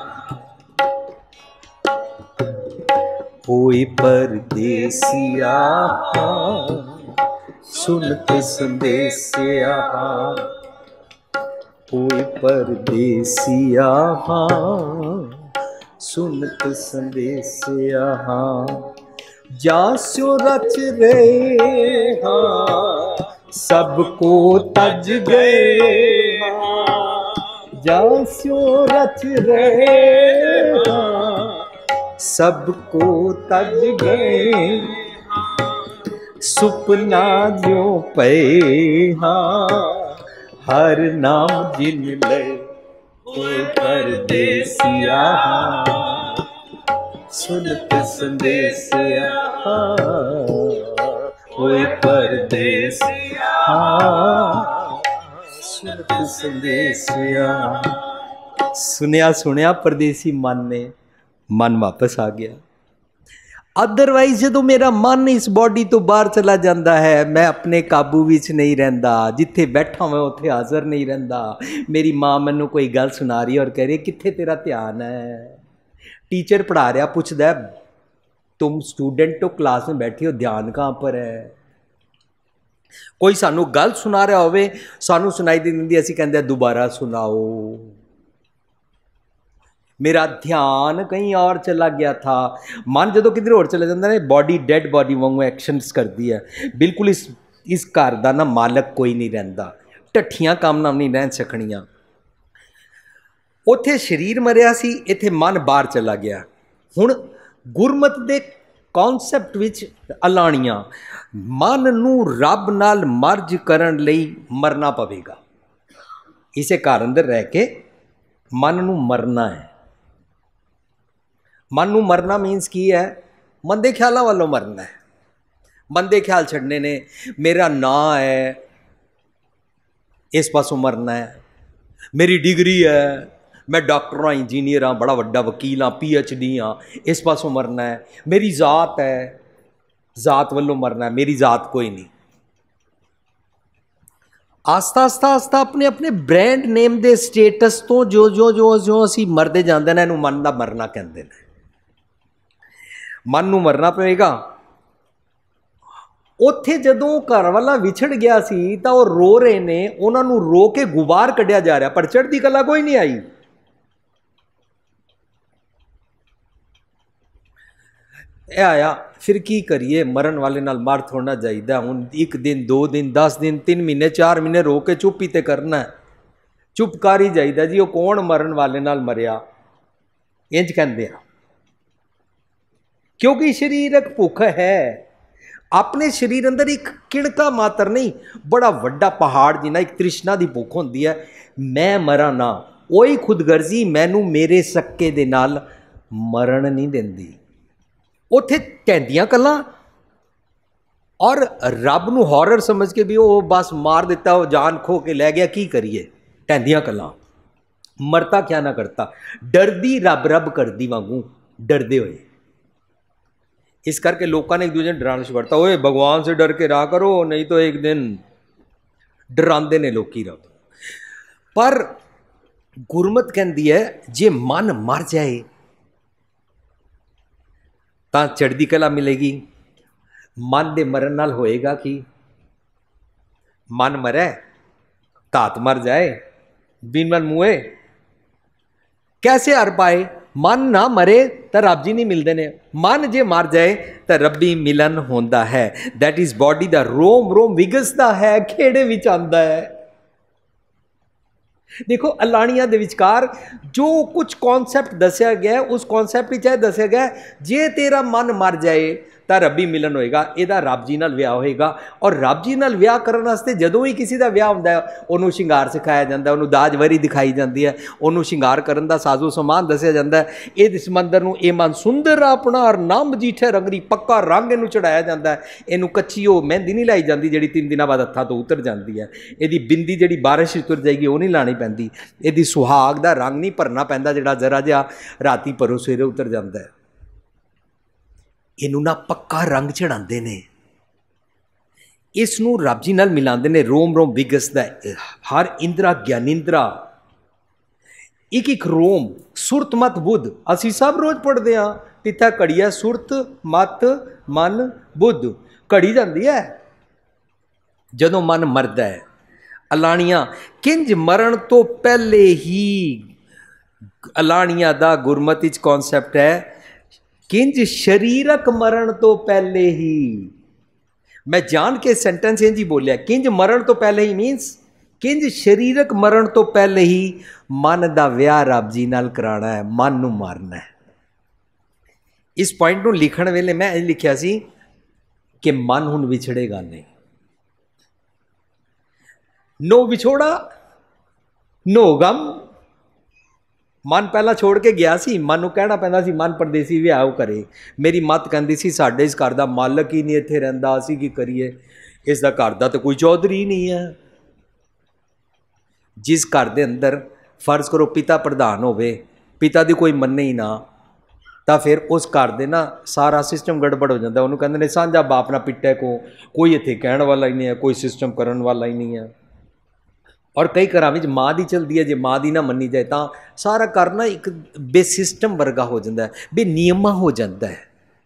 ओए परदेसिया हाँ सुनत संदेसिया हाँ, ओए परदेसिया हाँ सुनत संदेसिया हाँ। जास्यो रच रहे हाँ सबको तज गए हाँ, जास्यो रच रहे हाँ सबको तज गए, सुपना जो पे हाँ हर नाम जिन ले, ओए परदेसिया हाँ सुनत संदेसिया हाँ, ओए परदेसिया हाँ सुनत संदेसिया। सुनिया सुनिया परदेसी मन ने, मन वापस आ गया। अदरवाइज जो मेरा मन इस बॉडी तो बाहर चला जाता है, मैं अपने काबू विच नहीं रहता, जिथे बैठा मैं उत्थे हाज़र नहीं रहता। मेरी माँ मैनू कोई गल सुना रही और कह रही कित्थे तेरा ध्यान है। टीचर पढ़ा रहा पूछदा तुम स्टूडेंट हो, क्लास में बैठी हो, ध्यान कहाँ पर है। कोई सानू गल सुना रहा होवे, सानू सुनाई देंदी, असीं कहंदे दोबारा सुनाओ। मेरा ध्यान कहीं और चला गया था। मन जो किधर और चला जाता है, बॉडी डेड बॉडी वांगू एक्शनस करती है। बिल्कुल इस घर का ना मालक कोई नहीं रहिंदा, ढट्ठियां काम नाम नहीं रह सकणियां। उत्थे शरीर मरिया सी, इत्थे मन बाहर चला गया। हुण गुरमत दे कॉन्सैप्ट विच अलाणियां, मन नू रब नाल मर्ज करन लई मरना पवेगा। इसे घर अंदर रह के मन नू मरना है। मन नू मरना मीनस की है, मंदे ख्यालों वालों मरना है। मंदे ख्याल छड़ने ने, मेरा नां है इस पासों मरना है, मेरी डिग्री है, मैं डॉक्टर हाँ, इंजीनियर हाँ, बड़ा वड्डा वकील हाँ, PhD हाँ, इस पासों मरना है। मेरी जात है, जात वालों मरना है, मेरी जात कोई नहीं। आस्ता आस्ता आस्ता अपने अपने ब्रांड नेम दे स्टेटस तो जो जो जो जो असी मरते जाते हैं, इनू मन का मरना कहते हैं। मन नूं मरना पएगा। ਉੱਥੇ ਜਦੋਂ ਘਰ ਵਾਲਾ ਵਿਛੜ ਗਿਆ ਸੀ ਤਾਂ ਉਹ ਰੋ ਰਹੇ ਨੇ, ਉਹਨਾਂ ਨੂੰ ਰੋ ਕੇ ਗੁਬਾਰ ਕੱਢਿਆ ਜਾ ਰਿਹਾ, ਪਰ ਚੜ੍ਹਦੀ ਕਲਾ ਕੋਈ ਨਹੀਂ ਆਈ। ਇਹ ਆਇਆ, ਫਿਰ ਕੀ ਕਰੀਏ, ਮਰਨ ਵਾਲੇ ਨਾਲ ਮਾਰ ਥੋੜਨਾ ਚਾਹੀਦਾ। ਹੁਣ 1 ਦਿਨ 2 ਦਿਨ 10 ਦਿਨ 3 ਮਹੀਨੇ 4 ਮਹੀਨੇ ਰੋ ਕੇ ਚੁੱਪ ਹੀ ਤੇ ਕਰਨਾ, ਚੁੱਪ ਕਰ ਹੀ ਜਾਈਦਾ ਜੀ। ਉਹ ਕੌਣ ਮਰਨ ਵਾਲੇ ਨਾਲ ਮਰਿਆ, ਇੰਜ ਕਹਿੰਦੇ ਆ, ਕਿਉਂਕਿ ਸਰੀਰਕ ਭੁੱਖ ਹੈ। ਆਪਣੇ ਸਰੀਰ ਅੰਦਰ ਇੱਕ ਕਿਣਕਾ ਮਾਤਰ ਨਹੀਂ, ਬੜਾ ਵੱਡਾ ਪਹਾੜ ਜਿੰਨਾ ਇੱਕ ਤ੍ਰਿਸ਼ਨਾ ਦੀ ਭੁੱਖ ਹੁੰਦੀ ਹੈ। ਮੈਂ ਮਰਾਂ ਨਾ, ਉਹੀ ਖੁਦਗਰਜ਼ੀ ਮੈਨੂੰ ਮੇਰੇ ਸੱਕੇ ਦੇ ਨਾਲ ਮਰਨ ਨਹੀਂ ਦਿੰਦੀ। ਉੱਥੇ ਢਹਿੰਦੀਆਂ ਗੱਲਾਂ ਔਰ ਰੱਬ ਨੂੰ ਹੌਰਰ ਸਮਝ ਕੇ ਵੀ ਉਹ ਬਸ ਮਾਰ ਦਿੱਤਾ, ਉਹ ਜਾਨ ਖੋ ਕੇ ਲੈ ਗਿਆ, ਕੀ ਕਰੀਏ। ਢਹਿੰਦੀਆਂ ਗੱਲਾਂ, ਮਰਤਾ ਕਿਆ ਨਾ ਕਰਤਾ, ਡਰਦੀ ਰੱਬ ਰੱਬ ਕਰਦੀ ਵਾਂਗੂ ਡਰਦੇ ਹੋਏ। इस करके लोगों ने एक दूसरे डराना शुरू करता, ओए भगवान से डर के रहा करो, नहीं तो एक दिन डरांदे ने लोकी रब। पर गुरमत कहती है जे मन मर जाए तो चढ़दी कला मिलेगी। मन दे मरण नाल होएगा कि मन मरे तात मर जाए, बिन मन मुए कैसे अर पाए। मन ना मरे तो रब जी नहीं मिलते ने, मन जे मर जाए तो रब्बी मिलन होंदा है। दैट इज बॉडी दा रोम रोम विगसदा है, खेड़े विच आंदा है। देखो अलाणिया दे विचकार जो कुछ कॉन्सैप्ट दसिया गया, उस कॉन्सैप्ट विच दसिया गया जे तेरा मन मर जाए तो रब्बी मिलन होएगा, ਇਹਦਾ ਰੱਬ जी नाल ਵਿਆਹ ਹੋਏਗਾ। ਔਰ ਰੱਬ जी नाल ਵਿਆਹ ਕਰਨ ਵਾਸਤੇ ਜਦੋਂ ਹੀ ਕਿਸੇ ਦਾ ਵਿਆਹ ਹੁੰਦਾ ਹੈ, ਉਹਨੂੰ ਸ਼ਿੰਗਾਰ ਸਿਖਾਇਆ ਜਾਂਦਾ, ਉਹਨੂੰ ਦਾਜ ਵਰੀ ਦਿਖਾਈ ਜਾਂਦੀ ਹੈ, ਉਹਨੂੰ ਸ਼ਿੰਗਾਰ ਕਰਨ ਦਾ ਸਾਜ਼ੋ ਸਮਾਨ ਦੱਸਿਆ ਜਾਂਦਾ ਹੈ। ਇਹ ਸਮੰਦਰ ਨੂੰ ਇਹ ਮਨ ਸੁੰਦਰ ਆਪਣਾ ਔਰ ਨਾ ਮਜੀਠੇ ਰੰਗਰੀ ਪੱਕਾ ਰੰਗ ਇਹਨੂੰ ਚੜਾਇਆ ਜਾਂਦਾ ਹੈ। ਇਹਨੂੰ ਕੱਚੀ ਉਹ ਮਹਿੰਦੀ ਨਹੀਂ ਲਾਈ ਜਾਂਦੀ ਜਿਹੜੀ 3 ਦਿਨਾਂ ਬਾਅਦ ਹੱਥਾਂ ਤੋਂ ਉਤਰ ਜਾਂਦੀ ਹੈ। ਇਹਦੀ ਬਿੰਦੀ ਜਿਹੜੀ ਬਾਰਿਸ਼ ਉਤਰ ਜਾਏਗੀ ਉਹ ਨਹੀਂ ਲਾਣੀ ਪੈਂਦੀ। ਇਹਦੀ ਸੁਹਾਗ ਦਾ ਰੰਗ ਨਹੀਂ ਭਰਨਾ ਪੈਂਦਾ ਜਿਹੜਾ ਜ਼ਰਾ ਜਿਹਾ ਰਾਤੀ ਭਰੋ ਸਵੇਰੇ ਉਤਰ ਜਾਂਦਾ ਹੈ। ਇਹਨੂੰ ਨਾ ਪੱਕਾ ਰੰਗ ਚੜਾਉਂਦੇ ਨੇ, ਇਸ ਨੂੰ ਰੱਬ ਜੀ ਨਾਲ ਮਿਲਾਉਂਦੇ ਨੇ। ਰੋਮ ਰੋਮ ਵਿਗਸਦਾ, ਹਰ ਇੰਦਰਾ ਗਿਆਨਿੰਦਰਾ, ਇੱਕ ਇੱਕ ਰੋਮ। ਸੁਰਤ ਮਤ ਬੁੱਧ ਅਸੀਂ ਸਭ ਰੋਜ਼ ਪੜ੍ਹਦੇ ਹਾਂ, ਤਿੱਥਾ ਘੜੀ ਹੈ ਸੁਰਤ ਮਤ ਮਨ ਬੁੱਧ, ਘੜੀ ਜਾਂਦੀ ਹੈ ਜਦੋਂ ਮਨ ਮਰਦਾ ਹੈ। ਅਲਾਣੀਆਂ ਕਿੰਜ ਮਰਨ ਤੋਂ ਪਹਿਲੇ ਹੀ, ਅਲਾਣੀਆਂ ਦਾ ਗੁਰਮਤਿ ਵਿੱਚ ਕੌਨਸੈਪਟ ਹੈ किंज शरीरक मरण तो पहले ही। मैं जान के सेंटेंस इंज ही बोलिया, किंज मरण तो पहले ही मीन्स किंज शरीरक मरण तो पहले ही मन दा विआह रब जी नाल कराना है, मन नूं मारना है। इस पॉइंट नूं लिखण वेले मैं लिखिया सी कि मन हुण विछड़ेगा नहीं। नो विछोड़ा नो गम। मन पहला छोड़ के गया सी, मन नूं कहना पैंदा सी मन परदेसी विआह करे। मेरी मत कहती सी साडे इस घर दा मालक ही नहीं इत्थे रहिंदा, असीं की करिए, इसदा घर दा तो कोई चौधरी ही नहीं है। जिस घर दे अंदर फर्ज करो पिता प्रधान होवे, पिता दी कोई मन्ने ही ना, तो फिर उस घर दे ना सारा सिस्टम गड़बड़ हो जाता। उन्होंने कहते हैं सांझा बाप ना पिट्टे को, कोई इत्थे कहण वाला ही नहीं है, कोई सिस्टम करन वाला ही नहीं है। और कई घरों में माँ की चलती है, जो माँ की ना मनी जाए तो सारा घर ना एक बेसिस्टम वर्गा हो जाता है, बेनियमा हो जाता है।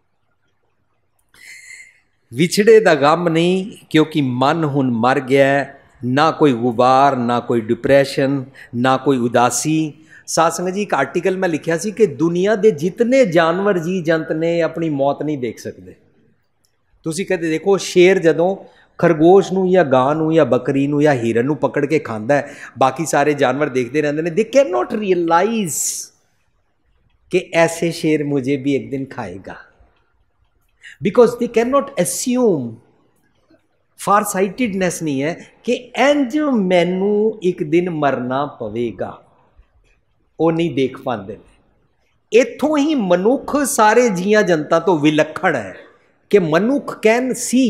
विछड़े का गम नहीं, क्योंकि मन हुण मर गया है। ना कोई गुबार, ना कोई डिप्रैशन, ना कोई उदासी। सत्संग जी एक आर्टिकल में लिखा सी कि दुनिया के जितने जानवर जी जंत ने अपनी मौत नहीं देख सकते। तुसीं कहते देखो शेर जदों खरगोश नूं या गां नूं या बकरी नूं या हिरन नूं पकड़ के खांदा है, बाकी सारे जानवर देखते रहते हैं। दे कैन नॉट रियलाइज कि ऐसे शेर मुझे भी एक दिन खाएगा, because they can not assume, far sightedness नहीं है कि इंज मैनू एक दिन मरना पवेगा, वो नहीं देख पाते। इत्थों ही मनुख सारे जियां जनता तो विलक्षण है कि मनुख कैन सी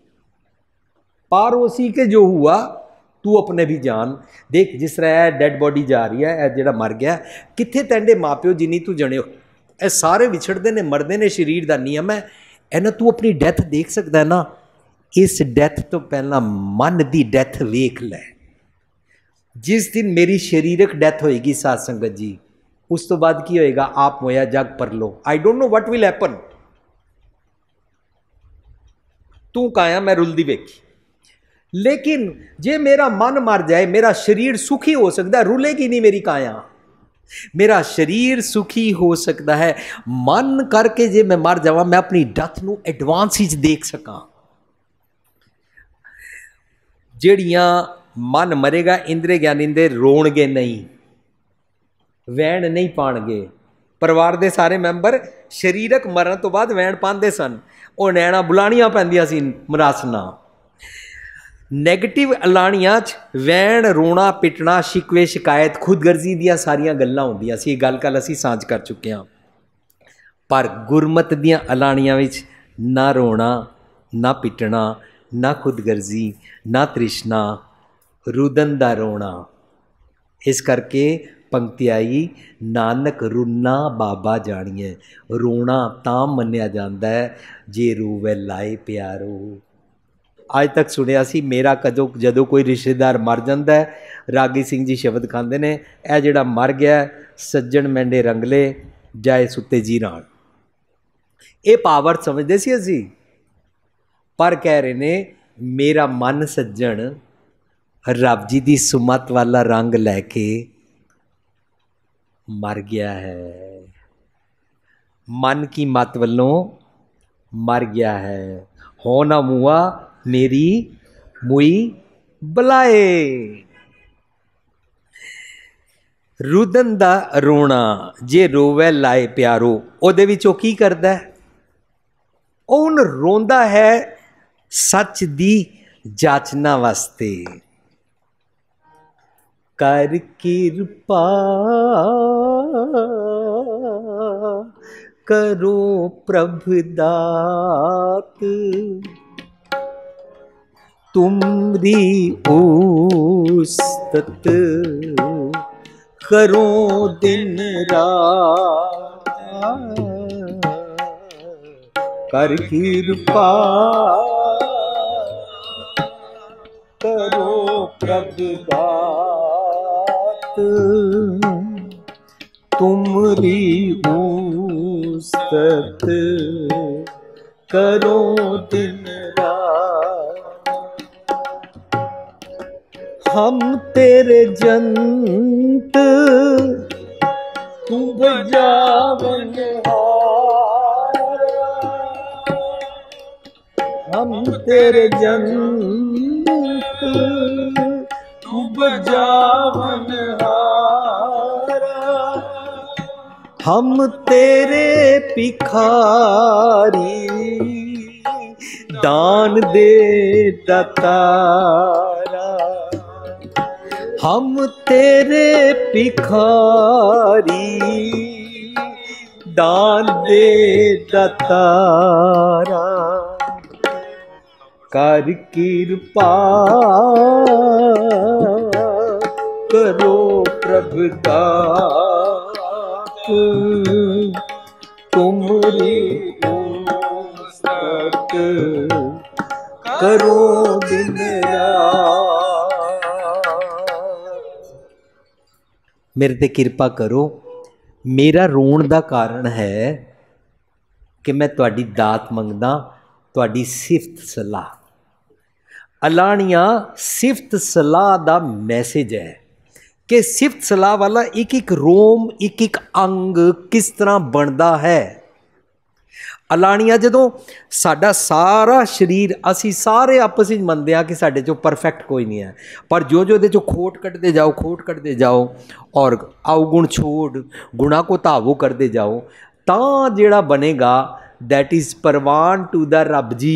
पारोसी के जो हुआ तू अपने भी जान। देख जिस तरह डेड बॉडी जा रही है, जो मर गया कितने तेंडे माँ प्यो जिन्नी तू जने, ये सारे विछड़ते ने मरते ने, शरीर का नियम है। इन्हें तू अपनी डैथ देख सकता है ना, इस डैथ तो पहला मन की डैथ वेख लै। जिस दिन मेरी शरीरक डैथ होएगी साध संगत जी, उस तो बाद की होएगा आप मोया जग पर लो। I don't know what will happen, तू काया मैं रुलदी वेखी। लेकिन जे मेरा मन मर जाए, मेरा शरीर सुखी हो सकता है, रुलेगी नहीं मेरी काया। मेरा शरीर सुखी हो सकता है, मन करके जे मैं मर जावा, मैं अपनी डेथ नू एडवांस ही देख सका। जेड़ियां मन मरेगा, इंद्रे ज्ञानिंदे रोणगे नहीं, वैण नहीं पाणगे। परिवार के सारे मैंबर शरीरक मरण तो बाद वैण पाते सन, और नैणा बुलाणियां पैंदियां सी मरासना। नैगेटिव अलाणियां च वैण, रोना, पिटना, शिकवे, शिकायत, खुदगर्जी दियां सारियां गल्लां होंदियां सी। गल कल असीं सांझ कर चुके हैं। पर गुरमत दियां अलाणियां विच ना रोना, ना पिटना, ना खुदगर्जी, ना तृष्णा, रुदन दा रोना। इस करके पंक्ति आई, नानक रुना बाबा जानिए। रोना तां मन्निया जाता है जे रोवे लाए प्यारो। अज तक सुनिया सी, मेरा जदों कोई रिश्तेदार मर जाता है, रागी सिंह जी शब्द खाते हैं, यह जिहड़ा मर गया सज्जन मैंडे रंगले जाए सुते जी राण। ये पावर समझते सी असी, पर कह रहे ने मेरा मन सज्जन रब जी की सुमत वाला रंग लैके मर गया है, मन की मत वालों मर गया है। हो ना मुआ मेरी मुई बुलाए। रुदन दा रोना, जे रोवे लाए प्यारो, ओदे विचों की करदा है? उन रोंदा है सच दी जाचना वास्ते। कर किरपा करो प्रभुदात, तुमरी उस्तत करो दिन रात। कर किरपा करो प्रभुदात, तुमरी उस्तत करो दिन रात। हम तेरे जंत तू बजावन हारा, हम तेरे जंत तू बजावन हारा। हम तेरे भिखारी दान दे दातारा। हम तेरे भिखारी दान दे दातारा। कर किरपा करो प्रभुदात, तुमरी उस्तत करो दिन रात। मेरे ते किरपा करो। मेरा रोण दा कारण है कि मैं तुहाडी दात मंगदा, तुहाडी सिफत सलाह। अलाणियां सिफत सलाह दा मैसेज है कि सिफत सलाह वाला एक एक रोम, एक एक अंग किस तरह बनता है। अलाणियां जदों साडा सारा शरीर, असी सारे आपस में मनते हैं कि साडे चो परफेक्ट कोई नहीं है, पर जो जो दे चो खोट कटते जाओ, खोट कटते जाओ और अवगुण छोड़ गुणा को धावो करते जाओ, तां जिहड़ा बनेगा दैट इज़ परवान टू द रब जी।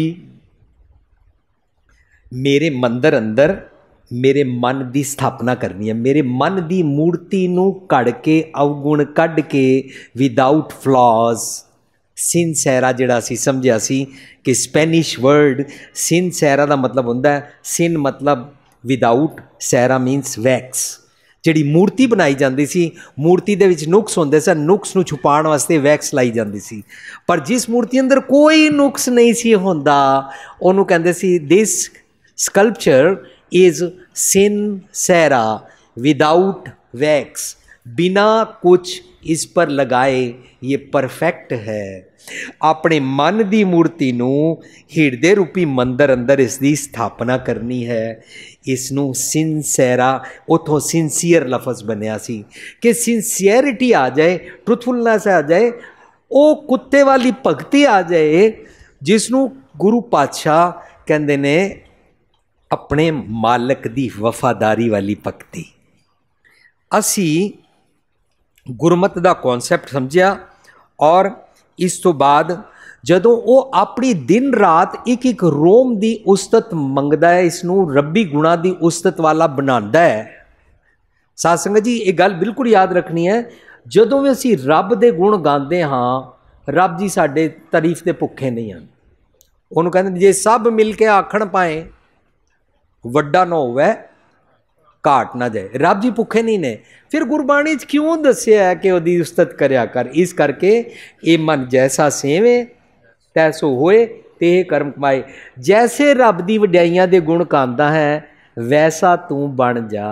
मेरे मंदिर अंदर मेरे मन की स्थापना करनी है। मेरे मन की मूर्ति नूं कढ़ के, अवगुण कढ़ के, विदाउट फ्लॉज, सिनसैरा जिहड़ा असीं समझिया सी कि स्पैनिश वर्ड सिनसैरा का मतलब होंदा है, सिन मतलब विदाउट, सैरा मीनस वैक्स। जिहड़ी मूर्ति बनाई जाती सी, मूर्ति दे विच नुक्स होंदे सन, नुक्स नूं छुपाउण वास्ते वैक्स लाई जाती सी। पर जिस मूर्ति अंदर कोई नुक्स नहीं सी होंदा, उहनूं कहंदे सी दिस स्कल्पचर इज सिनसैरा विदाउट वैक्स, बिना कुछ इस पर लगाए ये परफेक्ट है। अपने मन की मूर्ति नूं हिरदे रूपी मंदिर अंदर इसकी स्थापना करनी है। इसनूं सिंसैरा, उतों सिंसीयर लफज बनया सी कि सिंसियरिटी आ जाए, ट्रुथफुलनेस आ जाए, वो कुत्ते वाली भगती आ जाए जिसनूं गुरु पातशाह कहते ने अपने मालक की वफादारी वाली भगती। असी गुरमत का कॉन्सैप्ट समझिया और इस तो बाद जदों वो अपनी दिन रात एक एक रोम की उस्तत मंगदा है, इसनूं रब्बी गुणा की उस्तत वाला बनाता है। साध संगत जी ये गल बिल्कुल याद रखनी है, जदों भी असी रब के गुण गाते हाँ, रब जी साडे तारीफ के भुखे नहीं हैं। उन्होंने कहते जे सब मिल के आखण पाए वड्डा ना होवे घाट ना जाए, रब जी भुखे नहीं ने। फिर गुरबाणी क्यों दस्या है कि उसकी उस्तत करया कर, इस करके ये मन जैसा सेवे तैसो होए ते कर्म कमाए। जैसे रब की वड्याइयां दे गुण गांदा है वैसा तू बन जा।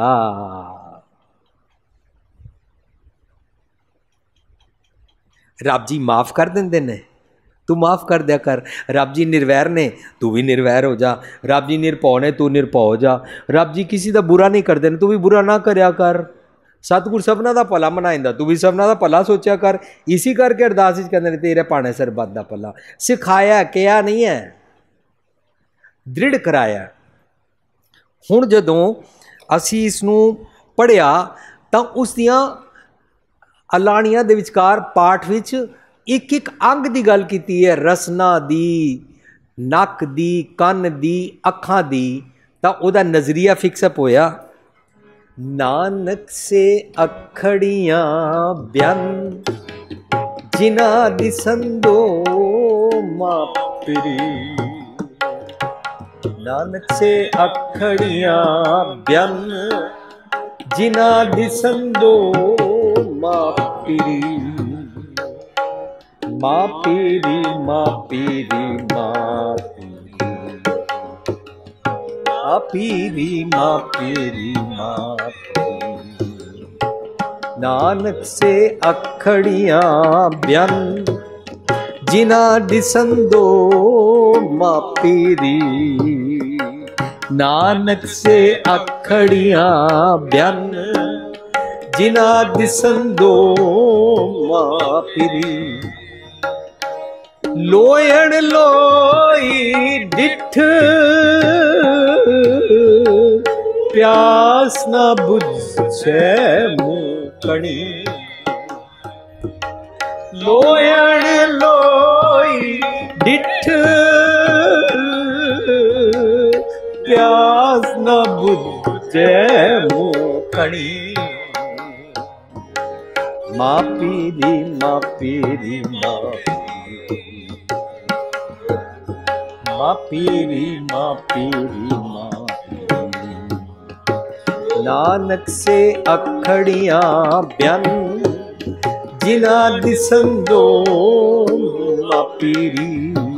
रब जी माफ कर देंदे ने, तू माफ कर दिया कर। रब जी निर्वैर ने, तू भी निर्वैर हो जा। रब जी निरभौ ने, तू निरभौ हो जा। रब जी किसी का बुरा नहीं करते, तू भी बुरा ना करया कर। सतगुर सबना का भला मनाइंदा, तू भी सबना का भला सोचा कर। इसी करके अरदास कहते तेरे भाने सिर बद दा भला। सिखाया किया नहीं है, दृढ़ कराया। हुण जदों असी इसनूं पढ़िया तां उस दियां अलाणियां दे विचकार पाठ विच एक एक अंग की गल की है, रसना दी, नक दी, कन दी, अखां दी। तां उहदा नज़रिया फिक्सअप होया। नानक से अखड़ियां ब्यान जिना दिसंदो मापरी। नानक से अखड़ियां ब्यान जिना दिसंदो मापरी। माँ पीरी माँ पीरी माँ पीरी माँ पीरी माँ पीरी। नानक से अखड़ियां ब्यान जिना दिसंदो माँ पीरी। नानक से अखड़ियां ब्यान जिना दिसंदो माँ पीरी। लोयण लोई डिठ प्यास ना बुझे मुकणी। लोयण लोई डिठ प्यास ना बुझे मुकणी। माँ पीरी माँ पीरी माँ माँ पीरी माँ पीरी माँ पीरी। नानक से अखड़ियां ब्यान जिना दिसंदो माँ पीरी।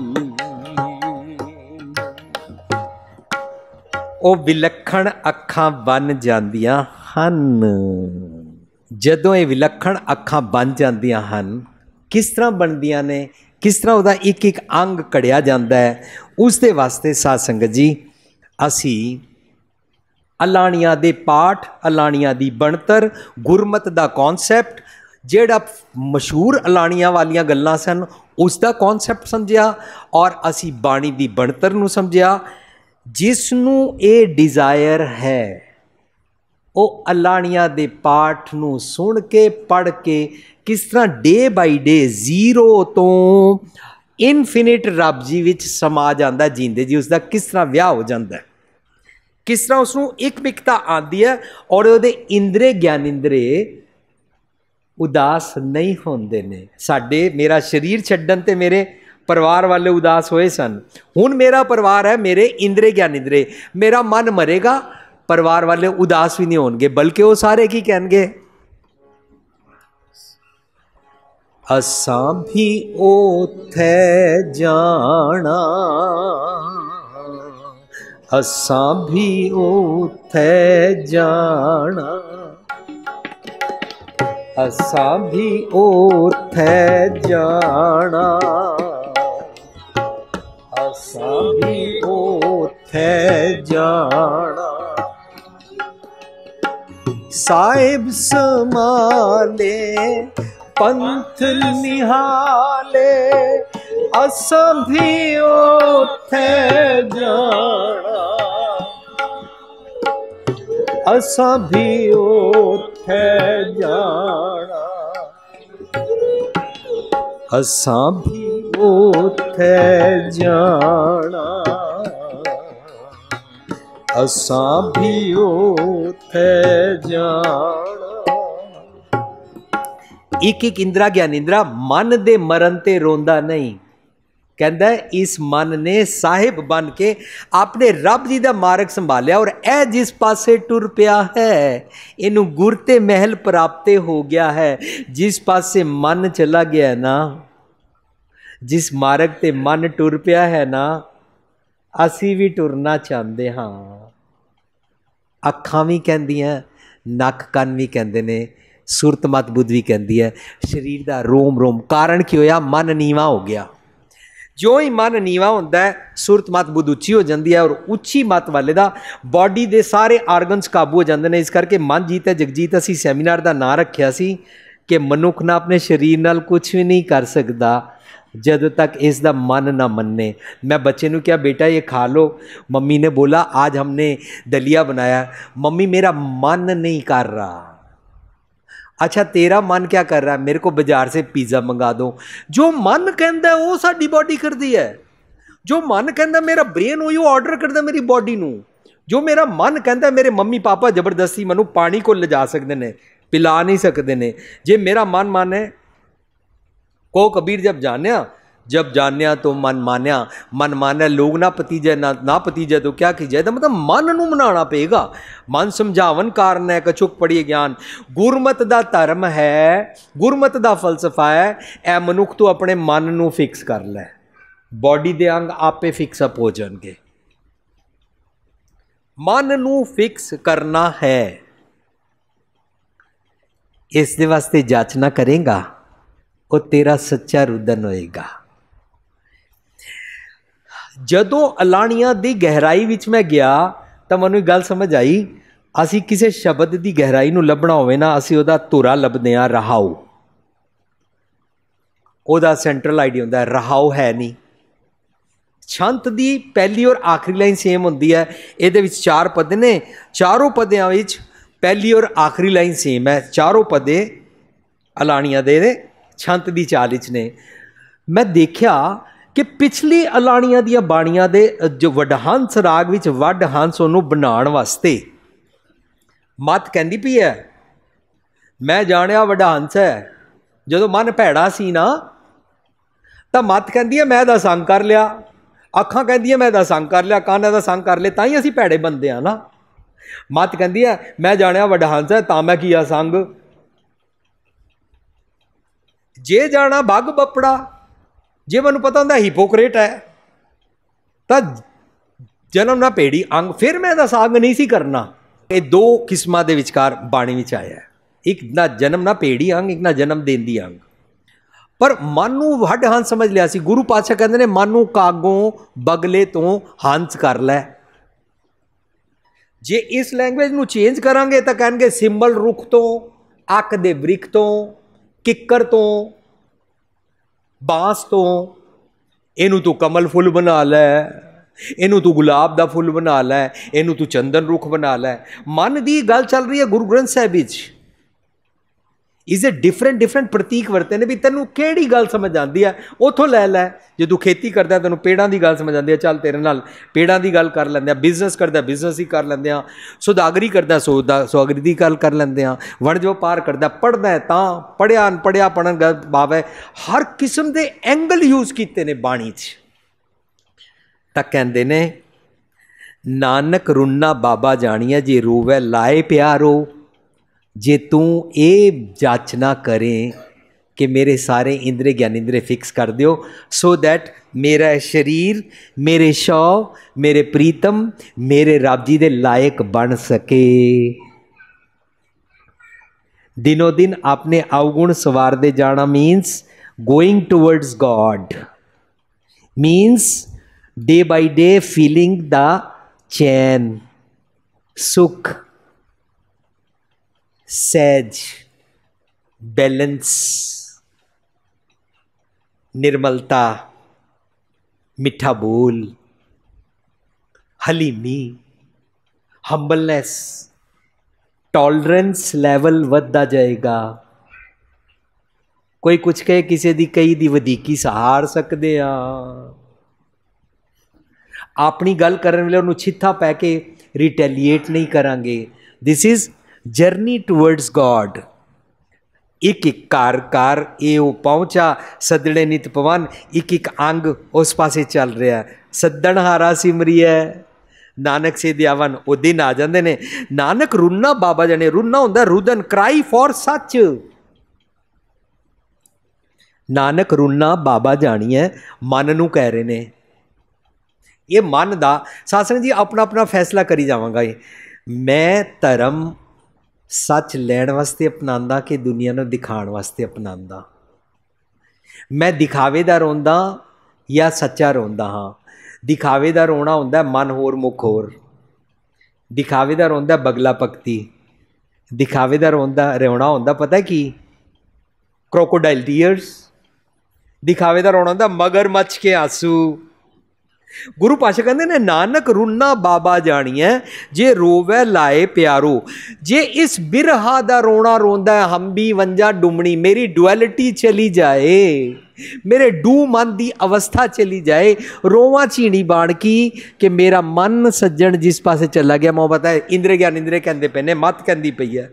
ओ विलखण अखां बन जांदियां हन। जदों ये विलखण अखां बन जांदियां हन, किस तरह बनदियां ने, किस तरह उहदा एक एक अंग कढ़िया जाता है, उसके वास्ते साध संगत जी असी अलाणियां दे पाठ, अलाणियां दी बनतर, गुरमत दा कॉन्सैप्ट, जेड़ा मशहूर अलाणियां वालियां गल्लां सन उसका कॉन्सैप्ट समझिया और असी बाणी दी बनतर नूं समझिया। जिसनूं ये डिज़ायर है वो अलाणियां दे पाठ नूं सुन के पढ़ के किस तरह day by day zero to infinite रब जी विच समा जाता जींदे जी, उसका किस तरह विआह हो जाता है, किस तरह उसनूं एक मिकता आती है और उहदे इंद्रे ज्ञानिंद्रे उदास नहीं होंदे ने। साडे मेरा शरीर छड्डन ते मेरे परिवार वाले उदास होए सन, हुण मेरा परिवार है, मेरे इंद्रे ज्ञानिंद्रे, मेरा मन मरेगा परिवार वाले उदास भी नहीं होंगे, बल्कि वो सारे की कहणगे असां भी ओथे जाना, असां भी ओथे जाना, असा भी ओथे जाना, असा भी ओथे जाना। साहिब समाले पंथ निहाले, असा भी ओथे जाना, असा भी ओथे जाना, असा भी ओथे जाना, असा भी ओथे जाना। एक एक इंद्रा ज्ञानेंद्रा मन दे मरण ते रोंदा नहीं। कहता है इस मन ने साहिब बन के अपने रब जी का मार्ग संभालिया और ए जिस पासे टुर पिया है इनू गुर ते महल प्राप्त हो गया है। जिस पासे मन चला गया है ना, जिस मार्ग ते मन टुर पिया है ना, असी भी टुरना चाहते हाँ। अखां भी कहंदियां, नक कन भी कहते ने, सुरत मत बुद्ध भी कहती है, शरीर का रोम रोम। कारण की होया? मन नीवा हो गया। जो ही मन नीवा होता है सुरत मत बुद्ध उच्ची हो जाती है और उच्ची मत वाले का बॉडी के सारे आर्गनस काबू हो जाते हैं। इस करके मन जीत है जगजीत असी सैमीनार का नाम रखा सी कि मनुख ना अपने शरीर नाल कुछ भी नहीं कर सकता जब तक इसका मन ना मन्ने। मैं बच्चे ने क्या बेटा ये खा लो, मम्मी ने बोला आज हमने दलिया बनाया, मम्मी मेरा मन नहीं कर रहा। अच्छा तेरा मन क्या कर रहा है? मेरे को बाजार से पिज़्ज़ा मंगा दो। जो मन कहता है वो साडी बॉडी करती है। जो मन कहता मेरा ब्रेन हो ऑर्डर करता मेरी बॉडी नू। जो मेरा मन कहता मेरे मम्मी पापा जबरदस्ती मैनू पानी को ले जा सकते हैं, पिला नहीं सकते ने। जे मेरा मन माने को कबीर जब जान्या तो मन मान्या, मन मान्या लोग ना पतीजे ना पतीजे तो क्या कीजिए। तो मतलब मन नू मनाना पेगा। मन समझावन कारण है कछुक पढ़िए ज्ञान। गुरमत दा धर्म है, गुरमत दा फलसफा है। ए मनुख तू अपने मन नू फिक्स कर ले, बॉडी दे अंग आपे फिक्स अप हो जाएंगे। मन नू फिक्स करना है, इस दे वास्ते जाचना करेगा वो तेरा सच्चा रुदन होएगा। जदों अलाणियां दी गहराई विच मैं गया तो मैनूं गल समझ आई, असी किसी शब्द की गहराई नूं लभना होवे ना, असी उहदा धुरा लभदे आ रहाऊ। उहदा सेंट्रल आइडिया हुंदा है, रहाऊ है नहीं। छंत दी पहली और आखिरी लाइन सेम हुंदी है। इहदे विच 4 पद ने, चारों पदियां विच पहली और आखिरी लाइन सेम है। चारों पदे अलाणियां दे छंत दी चाल विच ने। मैं देखा कि पिछली अलाणियां दियां बाणियां दे जो वडहंस राग विच वडहंस उहनूं बनाउण वास्ते मत कहंदी पई है मैं जाणिया वडहंस है। जदों मन भैड़ा सी ना तां मत कहंदी है मैं दा संग कर लिया, अखां कहंदी है मैं दा संग कर लिया, कान दा संग कर लिया, तां ही असीं भैड़े बनदे आ ना। मत कहंदी है मैं जाणिया वडहंस है तां मैं किया संग। जे जाना बग बपड़ा, जे मैनू पता होंदा हिपोक्रेट है तो जन्म ना भेड़ी अंग, फिर मैं दा संग नहीं सी करना। ये 2 किस्मां दे विचकार बाणी विच आया है, एक ना जन्म ना भेड़ी अंग, एक ना जन्म देंदी अंग। पर मन नू हड हंस समझ लिया सी। गुरु पातशाह कहंदे ने मन नू कागों बगले तो हंस कर लै। जे इस लैंग्वेज नू चेंज करांगे तो कहणगे सिंबल रुख तो, अक दे वृख तो, किक्कर तो, बांस तो, इनू तू कमल फुल बना लै, इनू तू गुलाब दा फुल बना लै, इनू तू चंदन रुख बना लै। मन दी गल चल रही है गुरु ग्रंथ साहिब विच। इज ए डिफरेंट प्रतीक वरते ने भी तेनू केड़ी गल समझ आती है उथों लै लै। जे तू खेती करदा तेनू पेड़ां दी गल समझ आती है, चल तेरे नाल पेड़ां दी गल कर लैंदे आ। बिजनेस करदा बिजनेस ही कर लैंदे आ, सौदागरी करदा सौदागरी दी गल कर लैंदे आ, वणज वपार करदा, पढ़दा है तां पढ़िया अनपढ़िया पढ़न गल भाव है। हर किस्म के एंगल यूज किए ने बाणी च। तां कहंदे ने नानक रुन्ना बाबा जानिया जे रोवै लाए प्यारो। जे तू ये जाचना करें कि मेरे सारे इंद्रे ज्ञान इंद्रे फिक्स कर दियो, सो दैट मेरा शरीर, मेरे शौक, मेरे प्रीतम मेरे रब जी दे लायक बन सके। दिनों दिन अपने अवगुण सवारते जाना means going towards God, means day by day feeling the चैन, सुख, सहज, बैलेंस, निर्मलता, मिठा बोल, हलीमी, हम्बलनेस, टॉलरेंस लैवल वधदा जाएगा। कोई कुछ कहे किसी दी कई दी वधीकी सहार सकते हाँ, अपनी गल करने वाले उन्होंने छित्था पै के रिटेलीएट नहीं करांगे। This is journey towards God. एक एक कार कार ये वो पहुंचा सदड़े नित पवन, एक एक अंग उस पासे चल रहा है। सदन हारा सिमरी है नानक से दयावन, वो दिन आ जाते ने। नानक रुन्ना बाबा जाने, रुन्ना होंदा रुदन, क्राई फॉर सच। नानक रुन्ना बाबा जानी है, मन नू कह रहे ने। ये मन दा सासंग जी अपना अपना फैसला करी जावांगा। मैं धर्म सच लैण वास्ते अपनांदा कि दुनिया नू दिखाण वास्ते अपनांदा। मैं दिखावे दा रोंदा या सच्चा रोंदा हाँ। दिखावे दा रोना होंदा मन होर मुख होर, दिखावे दा रोंदा बगला पक्ति, दिखावे दा रोना होंदा पता है की क्रोकोडाइल टीयर्स, दिखावे दा रोना होंदा मगरमच्छ के आंसू। गुरु पातशाह कहते ने नानक रुन्ना बाबा जानिए जे रोवे लाए प्यारो। जे इस बिरहा दा रोना रोंदा है हम भी वंजा डुमनी, मेरी डुअलिटी चली जाए, मेरे डू मन की अवस्था चली जाए, रोवा चीनी बाण की कि मेरा मन सज्जन जिस पासे चला गया। मोहब्बत है इंद्र ज्ञान इंद्रे कहते पे ने, मत कहती पई है।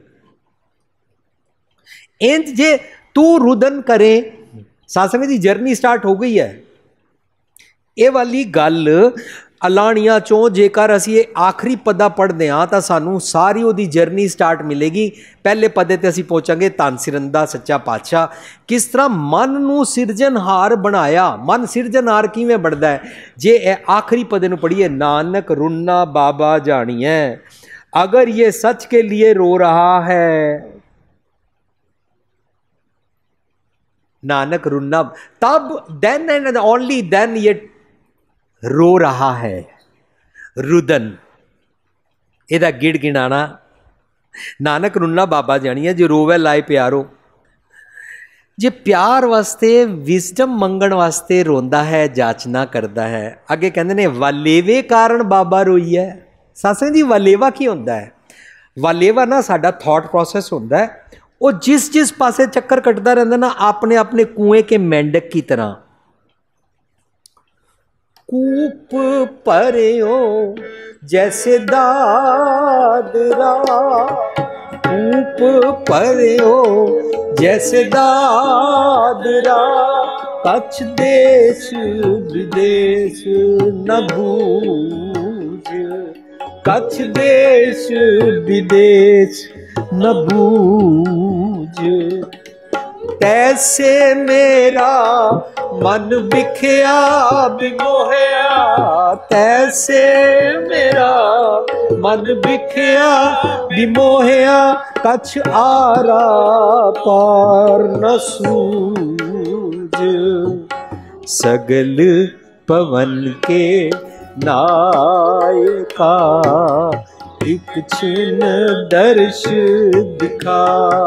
इंज जे तू रुदन करे, सासंग की जर्नी स्टार्ट हो गई है। ये वाली गल अलाणिया चों जेकर असी ये आखिरी पदा पढ़ते हाँ तो सानू सारी वो जर्नी स्टार्ट मिलेगी। पहले पदे ते असी पहुँचांगे धन सिरंदा सच्चा पातशाह, किस तरह मन नू सिरजनहार बनाया। मन सिरजनहार किवें बनता है जे ए आखिरी पदे नू पढ़िए, नानक रुन्ना बाबा जानिए अगर ये सच के लिए रो रहा है। नानक रुन्ना तब देन एंड ओनली देन ये रो रहा है। रुदन एदा गिड़ गिनाना। नानक रुन्ना बाबा जानिए जो रोवे लाए प्यारो। जे प्यार वास्ते विजडम मंगण वास्ते रोंदा है, जाचना करता है। अगे कहते ने वालेवे कारण बाबा रोई है। सासंग जी वालेवा की होंदा है? वालेवा ना साडा थॉट प्रोसैस होंदा है। वो जिस जिस पासे चक्कर कटता रहता ना अपने अपने कुएं के मेंढक की तरह। कूप परेओ जैसे दादरा, कूप परेओ जैसे दादरा, कच्छ देश विदेश न बूझ, कच्छ देश विदेश न बूझ। तैसे मेरा मन बिखया बिमोहया, तैसे मेरा मन बिखया बिमोहया, कछ आरा पार न सूझ। सगल पवन के नायका, एक छिन दर्श दिखा।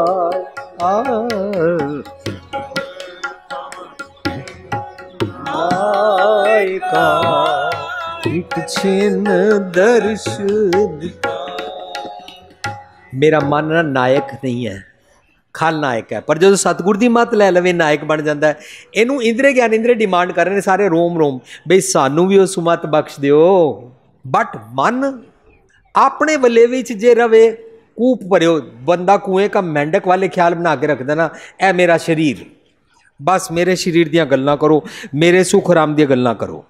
नायका एक छिन दर्श दिखा। मेरा मन ना नायक नहीं है, खलनायक है। पर जो सतगुर की मत लै लवे नायक बन जाता है। इनू इंद्रे ज्ञान इंद्रे डिमांड कर रहे हैं सारे रोम रोम, बई सानू भी उस मत बख्श दियो। बट मन अपने वलेवे जे रवे, कूप भरियो। बंदा कुएं का मेंढक वाले ख्याल बना के रखता ना, ए मेरा शरीर, बस मेरे शरीर दियां गल्लां करो, मेरे सुख आराम दियां गल्लां करो।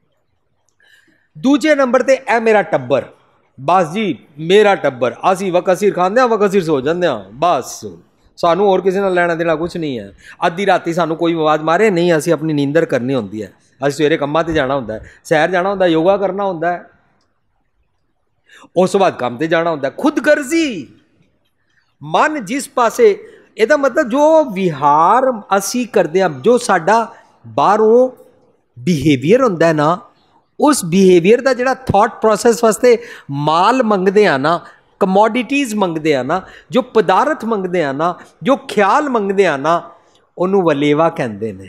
दूजे नंबर ते ए मेरा टब्बर, बस जी मेरा टब्बर, असी वकसीर खाते हैं वकसीर सो जाते हैं, बस सानू और किसी नाल लैना देना कुछ नहीं है। अद्धी राती सानू कोई आवाज़ मारे नहीं, असी अपनी नींदर करनी होती है। असी सवेरे कम्मां ते जाना होंदा है, सैर जाना होंदा है, योगा करना होंदा है, उस बाद काम ते जाना होंदा है। खुदगर्जी मन जिस पासे, ਇਹਦਾ मतलब जो विहार असी करते हैं, जो साडा बाहरों बिहेवियर होंदा है ना, उस बिहेवियर का जिहड़ा थॉट प्रोसैस वास्ते माल मंगते हैं ना, कमोडिटीज़ मंगते हैं ना, जो पदार्थ मंगते हैं ना, जो ख्याल मंगते हैं ना, उन्होंने वलेवा कहते हैं।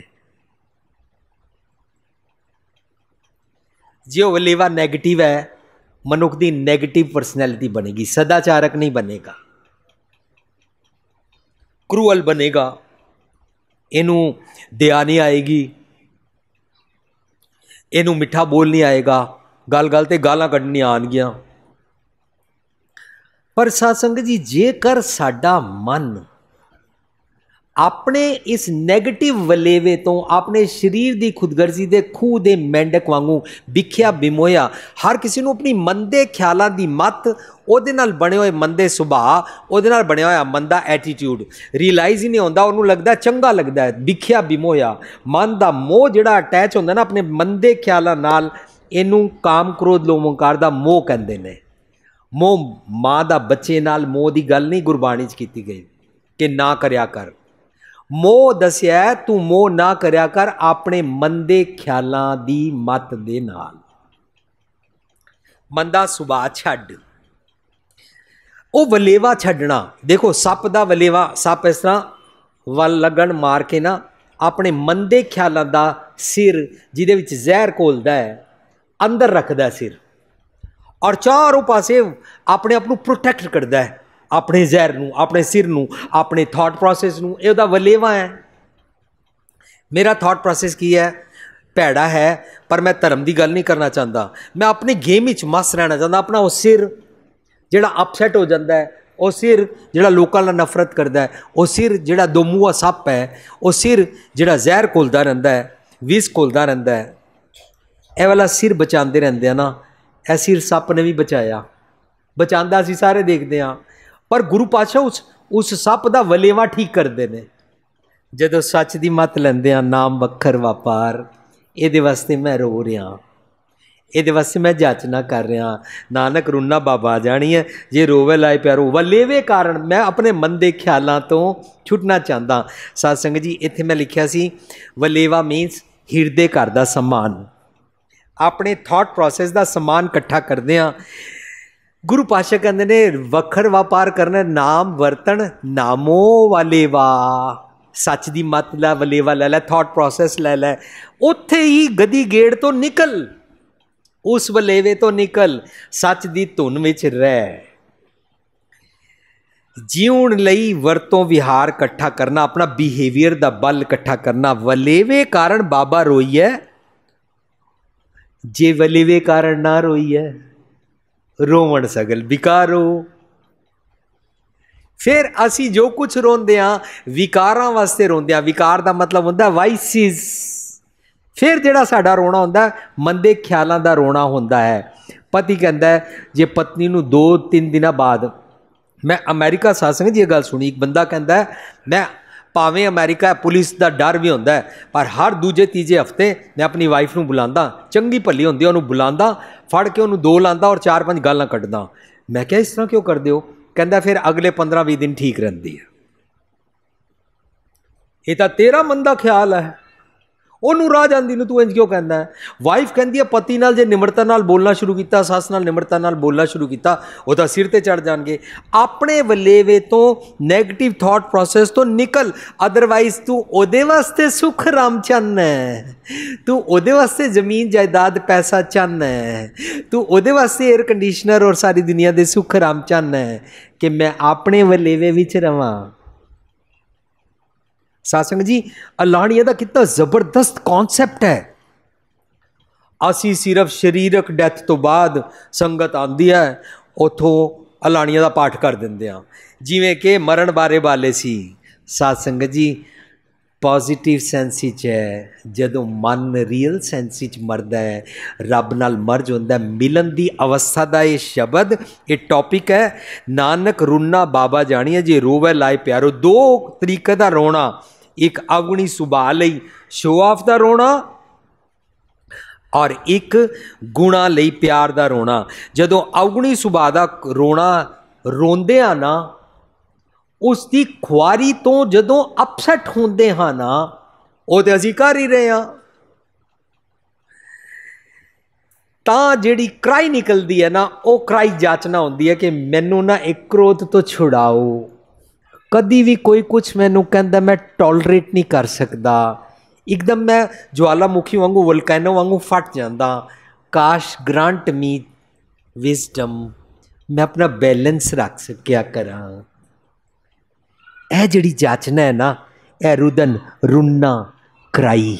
जो वलेवा नैगेटिव है, मनुख की नैगेटिव परसनैलिटी बनेगी, सदाचारक नहीं बनेगा, क्रूअल बनेगा, इनू दया नहीं आएगी, इनू मिठा बोल नहीं आएगा, गल गल ते गालां कड्ढनियां आउणगियां। पर सत्संग जी, जेकर साडा मन अपने इस नैगेटिव वलेवे तो, अपने शरीर की खुदगर्जी के खूह के मेंढक वांगू विख्या बिमोया, हर किसी को अपनी मंदे ख्यालों की मत, ਉਹਦੇ ਨਾਲ बने हुए मंदे सुभाव, ਉਹਦੇ ਨਾਲ ਬਣਿਆ ਹੋਇਆ मंदा एटीट्यूड रियलाइज ही नहीं होता, उन्होंने लगता चंगा लगता है, विख्या बिमोया, मन का मोह जिहड़ा अटैच होंदा ना अपने मंदे ख्यालों नाल, इनू काम क्रोध लोभ ओंकार दा मोह कहंदे ने। मोह माँ का बच्चे नाल मोह की गल नहीं गुरबाणी च कीती गई कि ना करया कर, मोह दसिया तू मोह ना करया कर अपने मंदे ख्यालों की मत दे नाल, मंदा सुभाव छड्ड, वो वलेवा छड्डना। देखो सप का वलेवा, सप इस तरह वल लगन मार के ना अपने मंदे ख्यालों का सिर जिहदे विच जहर घोलदा है अंदर रखदा सिर, और चारों पासे अपने आप को प्रोटैक्ट करता है, अपने जहर नूं, अपने सिर नूं, अपने थॉट प्रोसैस नूं। इहदा वलेवा है। मेरा थॉट प्रोसैस की है, भैड़ा है, पर मैं धर्म की गल नहीं करना चाहता, मैं अपने गेम विच मस्त रहना चाहता। अपना वो सिर जिहड़ा अपसैट हो जाता है, वो सिर जिहड़ा लोकां नाल नफरत करता है, वो सिर जिहड़ा दो मूंहा सप है, वो सिर जिहड़ा जहर घोलदा रहिंदा है, विष घोलदा रहिंदा है, इह वाला सिर बचाते रहंदे ना। यह सिर सप ने भी बचाया, बचांदा असीं सारे देखते हाँ, पर गुरु पातशाह उस सप का वलेवा ठीक करते हैं। जदों सच की मत लैंदे आ, नाम वखर व्यापार, ये वास्ते मैं रो रहा, ये वास्ते मैं जाचना कर रहा, नानक रूना बाबा जानी है, जे रोवे लाए प्यारो, वलेवे कारण मैं अपने मन के ख्यालों तो छुटना चाहता। सत्संग जी, इत्थे मैं लिखिया सी वलेवा मीनस हिरदे घर का समान, अपने थॉट प्रोसैस का समान इकट्ठा करते हैं। गुरु पातशाह कहते ने वखर व्यापार करना, नाम वरतन नामो वलेवा, सच की मत लै वलेवा लै लै, थॉट प्रोसैस लै लै, उत्थे ही गधी गेड़ तो निकल, उस वलेवे तो निकल, सच की धुन विच रह। जीवन लई वरतों विहार इकट्ठा करना, अपना बिहेवियर का बल इकट्ठा करना। वलेवे कारण बाबा रोई है, जे वलेवे कारण ना रोई है, रोवण सगल विकारो। फिर असी जो कुछ रोंदे आ विकारां वास्ते रोंदे आ, विकार का मतलब होंदा वाइसिस। फिर जिहड़ा साडा रोना होंदा मंदे ख्यालों का रोना होंदा है। पति कहता है जे पत्नी नूं 2-3 दिन बाद, मैं अमेरिका सत्संग जी गल सुनी, एक बंदा कहता है मैं भावें अमेरिका पुलिस का डर भी होंदा है, पर हर दूजे तीजे हफ्ते मैं अपनी वाइफ नूं बुलांदा, चंगी भली होंदी है, उन्होंने बुलांदा, फड़ के उन्होंने 2 लांदा और 4-5 गालां कड्ढदा। मैं क्या इस तरह क्यों करते हो? कहता फिर अगले 15-20 दिन ठीक रहिंदी है। ये तो तेरा मन का ख्याल है, ਉਹਨੂੰ ਰਾਹ ਜਾਂਦੀ ਨੂੰ ਤੂੰ ਇੰਜ ਕਿਉਂ ਕਹਿੰਦਾ ਹੈ? ਵਾਈਫ ਕਹਿੰਦੀ ਹੈ ਪਤੀ ਨਾਲ ਜੇ ਨਿਮਰਤਾ ਨਾਲ ਬੋਲਣਾ ਸ਼ੁਰੂ ਕੀਤਾ, ਸੱਸ ਨਾਲ ਨਿਮਰਤਾ ਨਾਲ ਬੋਲਣਾ ਸ਼ੁਰੂ ਕੀਤਾ, ਉਹ ਤਾਂ ਸਿਰ ਤੇ ਚੜ ਜਾਣਗੇ। ਆਪਣੇ ਵਲੇਵੇ ਤੋਂ ਨੈਗੇਟਿਵ ਥਾਟ ਪ੍ਰੋਸੈਸ ਤੋਂ ਨਿਕਲ, ਅਦਰਵਾਈਜ਼ ਤੂੰ ਉਹਦੇ ਵਾਸਤੇ ਸੁਖ ਰਾਮ ਚਾਹੁੰਦਾ ਹੈ, ਤੂੰ ਉਹਦੇ ਵਾਸਤੇ ਜ਼ਮੀਨ ਜਾਇਦਾਦ ਪੈਸਾ ਚਾਹੁੰਦਾ ਹੈ, ਤੂੰ ਉਹਦੇ ਵਾਸਤੇ 에ਅਰ ਕੰਡੀਸ਼ਨਰ ਔਰ ਸਾਰੀ ਦੁਨੀਆ ਦੇ ਸੁਖ ਰਾਮ ਚਾਹੁੰਦਾ ਹੈ ਕਿ ਮੈਂ ਆਪਣੇ ਵਲੇਵੇ ਵਿੱਚ ਰਵਾਂ। सत्संग जी, अलाणिया का कितना जबरदस्त कॉन्सैप्ट है। असी सिर्फ शरीरक डैथ तो बाद संगत आती है, उतों अलाणिया का पाठ कर देंगे हाँ, जिमें कि मरण बारे वाले सी। सत्संग जी, पॉजिटिव सेंस है, जदों मन रियल सेंस मरदा है, रब नाल मर्ज होंदा है, मिलन की अवस्था का ये शब्द, ये टॉपिक है। नानक रूना बाबा जानिए, जे रोवे लाए प्यारो। 2 तरीके का रोना, एक अवगुणी सुभाव लई शो ऑफ का रोना और एक गुणा लई प्यार का रोना। जदों अवगुणी सुभाव का रोना रोंदे आ ना, उसकी खुआरी तो जदों अपसैट होंदे हाँ ना, वो तो असीं कर ही रहे हाँ, तां जिहड़ी क्राई निकलती है ना, वो क्राई जाचना होंदी है कि मैनू ना एक क्रोध तो छुड़ाओ। कदी भी कोई कुछ मैनू कहता मैं टॉलरेट नहीं कर सकता, एकदम मैं ज्वालामुखी वांगू वोल्केनो वांगू फट जाता। काश ग्रांट मी विजडम, मैं अपना बैलेंस रख सकिया करा। यह जिहड़ी जाचना है ना, यह रुदन रुन्ना क्राई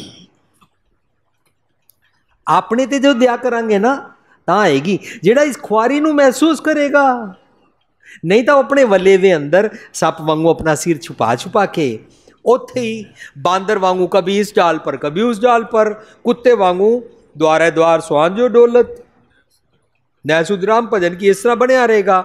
अपने ते जो दिया करांगे ना तां आएगी। जिहड़ा इस खुआरी नू महसूस करेगा, नहीं तो अपने वलेवे अंदर सप वांगू अपना सिर छुपा छुपा के उत्थे ही बांदर वांगू कभी इस डाल पर कभी उस डाल पर, कुत्ते वांगू द्वारे द्वार सुहांजो डोलत, नैसुदराम भजन की इस तरह बनया रहेगा।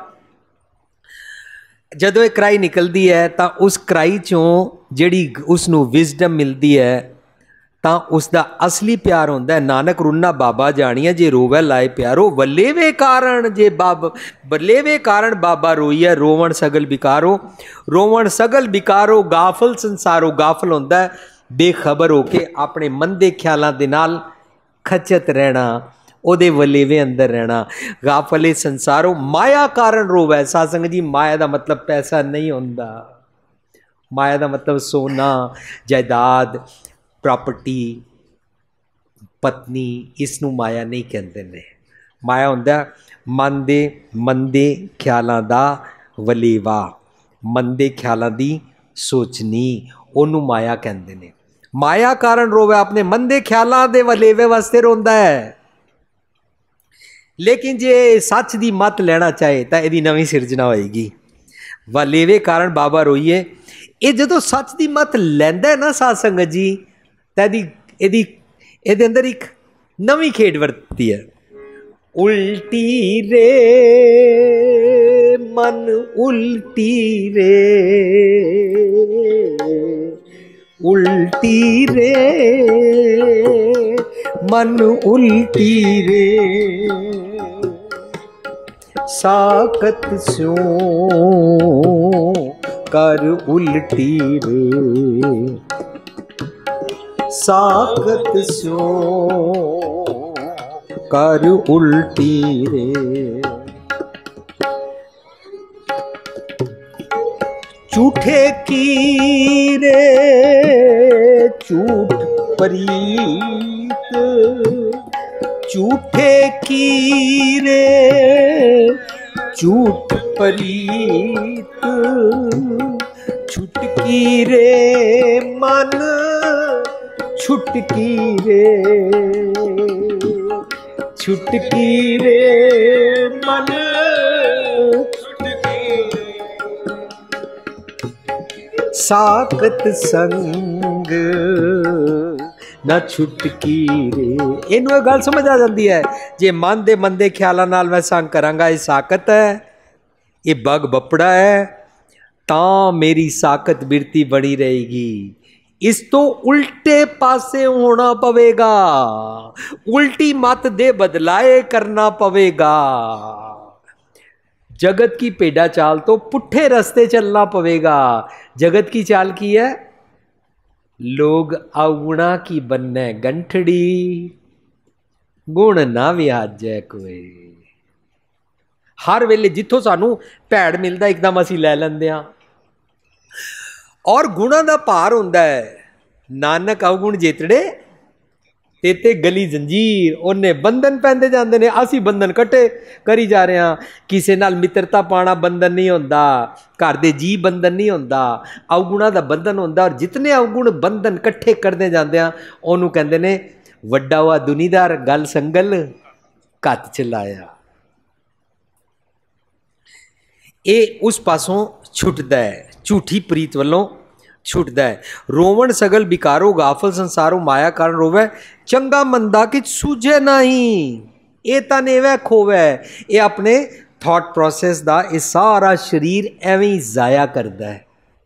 जदों एक क्राई निकलती है तो उस क्राई चों जिहड़ी उसनू विजडम मिलती है, तो उसका असली प्यार होंदा है। नानक रुन्ना बाबा जानिया, जे रोवे लाए प्यारो, वलेवे कारण जे वलेवे कारण बाबा रोईए, रोवण सगल बिकारो, रोवण सगल बिकारो, गाफल संसारो। गाफल होंदा है बेखबर होके अपने मंदे ख्यालों के नाल खचत रहना, ओदे वलेवे अंदर रहना। गाफले संसारो, माया कारण रोवे। सासंग जी, माया का मतलब पैसा नहीं होंदा, माया का मतलब सोना जायदाद प्रॉपर्टी पत्नी, इसनू माया नहीं कहते ने। माया होंदा मन दे मंदे ख्यालों का वलेवा, मंदे ख्यालों की सोचनी, ओनू माया कहते ने। माया कारण रोवे, अपने मंदे ख्यालों के वलेवे वास्ते रोंदा है। लेकिन जे सच की मत लेना चाहे तो यदी नवी सिरजना होएगी। वलेवे कारण बाबा रोईए, ये जो सच की मत लैंदा है ना साध संगत जी, तो ਇਹਦੇ अंदर एक नवी खेड वरती है। उल्टी रे मन उल्टी रे, उल्टी रे मन उल्टी रे, साकत स्यों कर उल्टी रे, साकत स्यों कर उल्टी रे। झूठे की रे झूठ परीत, झूठे की रे झूठ परीत, छुटकी रे मन छुटकी रे, छुटकी रे मन छुटकी रे, साकत संग ना छुटकी रे। इनू एक गल समझ आ जाती है, जे मन दे मंदे ख्यालों नाल मैं संग करांगा, ये साकत है, ये बग बपड़ा है, तां मेरी साकत बिरती बनी रहेगी। इस तो उल्टे पासे होना पवेगा, उल्टी मत दे बदलाए करना पवेगा। जगत की पेड़ा चाल तो पुट्ठे रास्ते चलना पवेगा। जगत की चाल की है, लोग अवगुणा की बनने गंठड़ी, गुण ना विहाजै कोई। हर वेले जिथों सानू भैड़ मिलता एकदम असी लै लैंदे हां, और गुणों का भार होंदा है। नानक अवगुण जेतड़े तेते गली जंजीर, उन्हें बंधन पैंदे जाते हैं, असी बंधन कट्टे करी जा रहे हैं। किसी नाल मित्रता पाना बंधन नहीं होंदा, घर दे जी बंधन नहीं होंदा, अवगुणा का बंधन होंदा। और जितने अवगुण बंधन कट्ठे करते जाते हैं, उन्होंने कहते हैं वड्डा हुआ दुनीदार गल संगल घत चलाया। ये उस पासों छुटदा है, झूठी प्रीत वालों छुटदा है। रोवण सगल बिकारो, गाफल संसारो, माया कारण रोवे, चंगा मंदा कि सूझे नहीं, ये तने वह खोवे। ये अपने थॉट प्रोसेस का ये सारा शरीर एवं ही जाया करता है।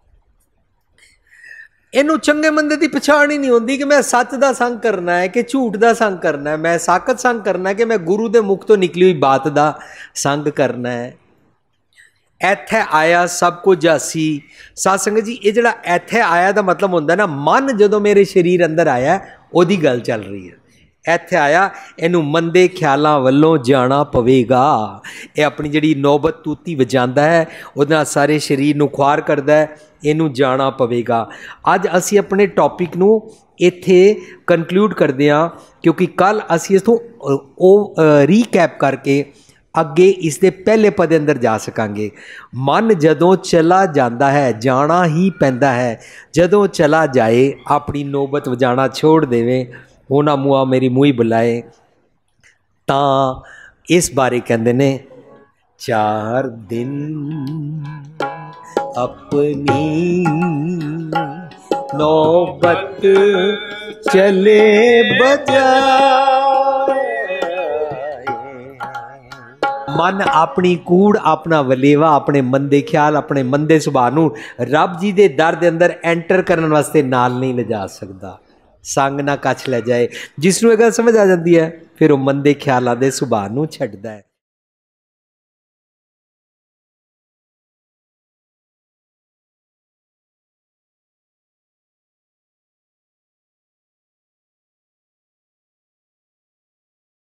इनू चंगे मंदे की पछाण ही नहीं होती कि मैं सच का संग करना है कि झूठ का संग करना है, मैं साकत संग करना है कि मैं गुरु के मुख तो निकली हुई बात का संग करना है। ਇੱਥੇ ਆਇਆ ਸਭ ਕੁਝ ਜਾਸੀ। ਸਾਧ ਸੰਗਤ ਜੀ, ਇਹ ਜਿਹੜਾ ਇੱਥੇ ਆਇਆ ਦਾ ਮਤਲਬ ਹੁੰਦਾ ਨਾ, ਮਨ ਜਦੋਂ ਮੇਰੇ ਸਰੀਰ ਅੰਦਰ ਆਇਆ ਉਹਦੀ ਗੱਲ ਚੱਲ ਰਹੀ ਹੈ। ਇੱਥੇ ਆਇਆ, ਇਹਨੂੰ ਮੰਦੇ ਖਿਆਲਾਂ ਵੱਲੋਂ ਜਾਣਾ ਪਵੇਗਾ। ਇਹ ਆਪਣੀ ਜਿਹੜੀ ਨੌਬਤ ਤੂਤੀ ਵਜਾਉਂਦਾ ਹੈ, ਉਹਦੇ ਨਾਲ ਸਾਰੇ ਸਰੀਰ ਨੂੰ ਖੁਆਰ ਕਰਦਾ ਹੈ, ਇਹਨੂੰ ਜਾਣਾ ਪਵੇਗਾ। ਅੱਜ ਅਸੀਂ ਆਪਣੇ ਟੌਪਿਕ ਨੂੰ ਇੱਥੇ ਕਨਕਲੂਡ ਕਰਦੇ ਹਾਂ, ਕਿਉਂਕਿ ਕੱਲ ਅਸੀਂ ਇਸੋਂ ਉਹ ਰੀਕੈਪ ਕਰਕੇ ਅੱਗੇ ਇਸ ਦੇ ਪਹਿਲੇ ਪਦ ਅੰਦਰ ਜਾ ਸਕਾਂਗੇ। ਮਨ ਜਦੋਂ ਚਲਾ ਜਾਂਦਾ ਹੈ, ਜਾਣਾ ਹੀ ਪੈਂਦਾ ਹੈ। ਜਦੋਂ ਚਲਾ ਜਾਏ, ਆਪਣੀ ਨੌਬਤ ਵਜਾਣਾ ਛੋੜ ਦੇਵੇ, ਹੋਣਾ ਮੂਆ ਮੇਰੀ ਮੂੰਹ ਹੀ ਬੁਲਾਏ, ਤਾਂ ਇਸ ਬਾਰੇ ਕਹਿੰਦੇ ਨੇ 4 ਦਿਨ ਆਪਣੀ ਨੌਬਤ ਚਲੇ ਬਜਾਏ। ਮਨ ਆਪਣੀ ਕੂੜ, ਆਪਣਾ ਵਲੇਵਾ, ਆਪਣੇ ਮੰਦੇ ਖਿਆਲ, ਆਪਣੇ ਮੰਦੇ ਸੁਭਾਅ ਨੂੰ ਰੱਬ ਜੀ ਦੇ ਦਰ ਦੇ ਅੰਦਰ ਐਂਟਰ ਕਰਨ ਵਾਸਤੇ ਨਾਲ ਨਹੀਂ ਲਿਜਾ ਸਕਦਾ। ਸੰਗ ਨਾ ਕੱਛ ਲੈ ਜਾਏ। ਜਿਸ ਨੂੰ ਇਹ ਗੱਲ ਸਮਝ ਆ ਜਾਂਦੀ ਹੈ, ਫਿਰ ਉਹ ਮੰਦੇ ਖਿਆਲਾਂ ਦੇ ਸੁਭਾਅ ਨੂੰ ਛੱਡਦਾ ਹੈ।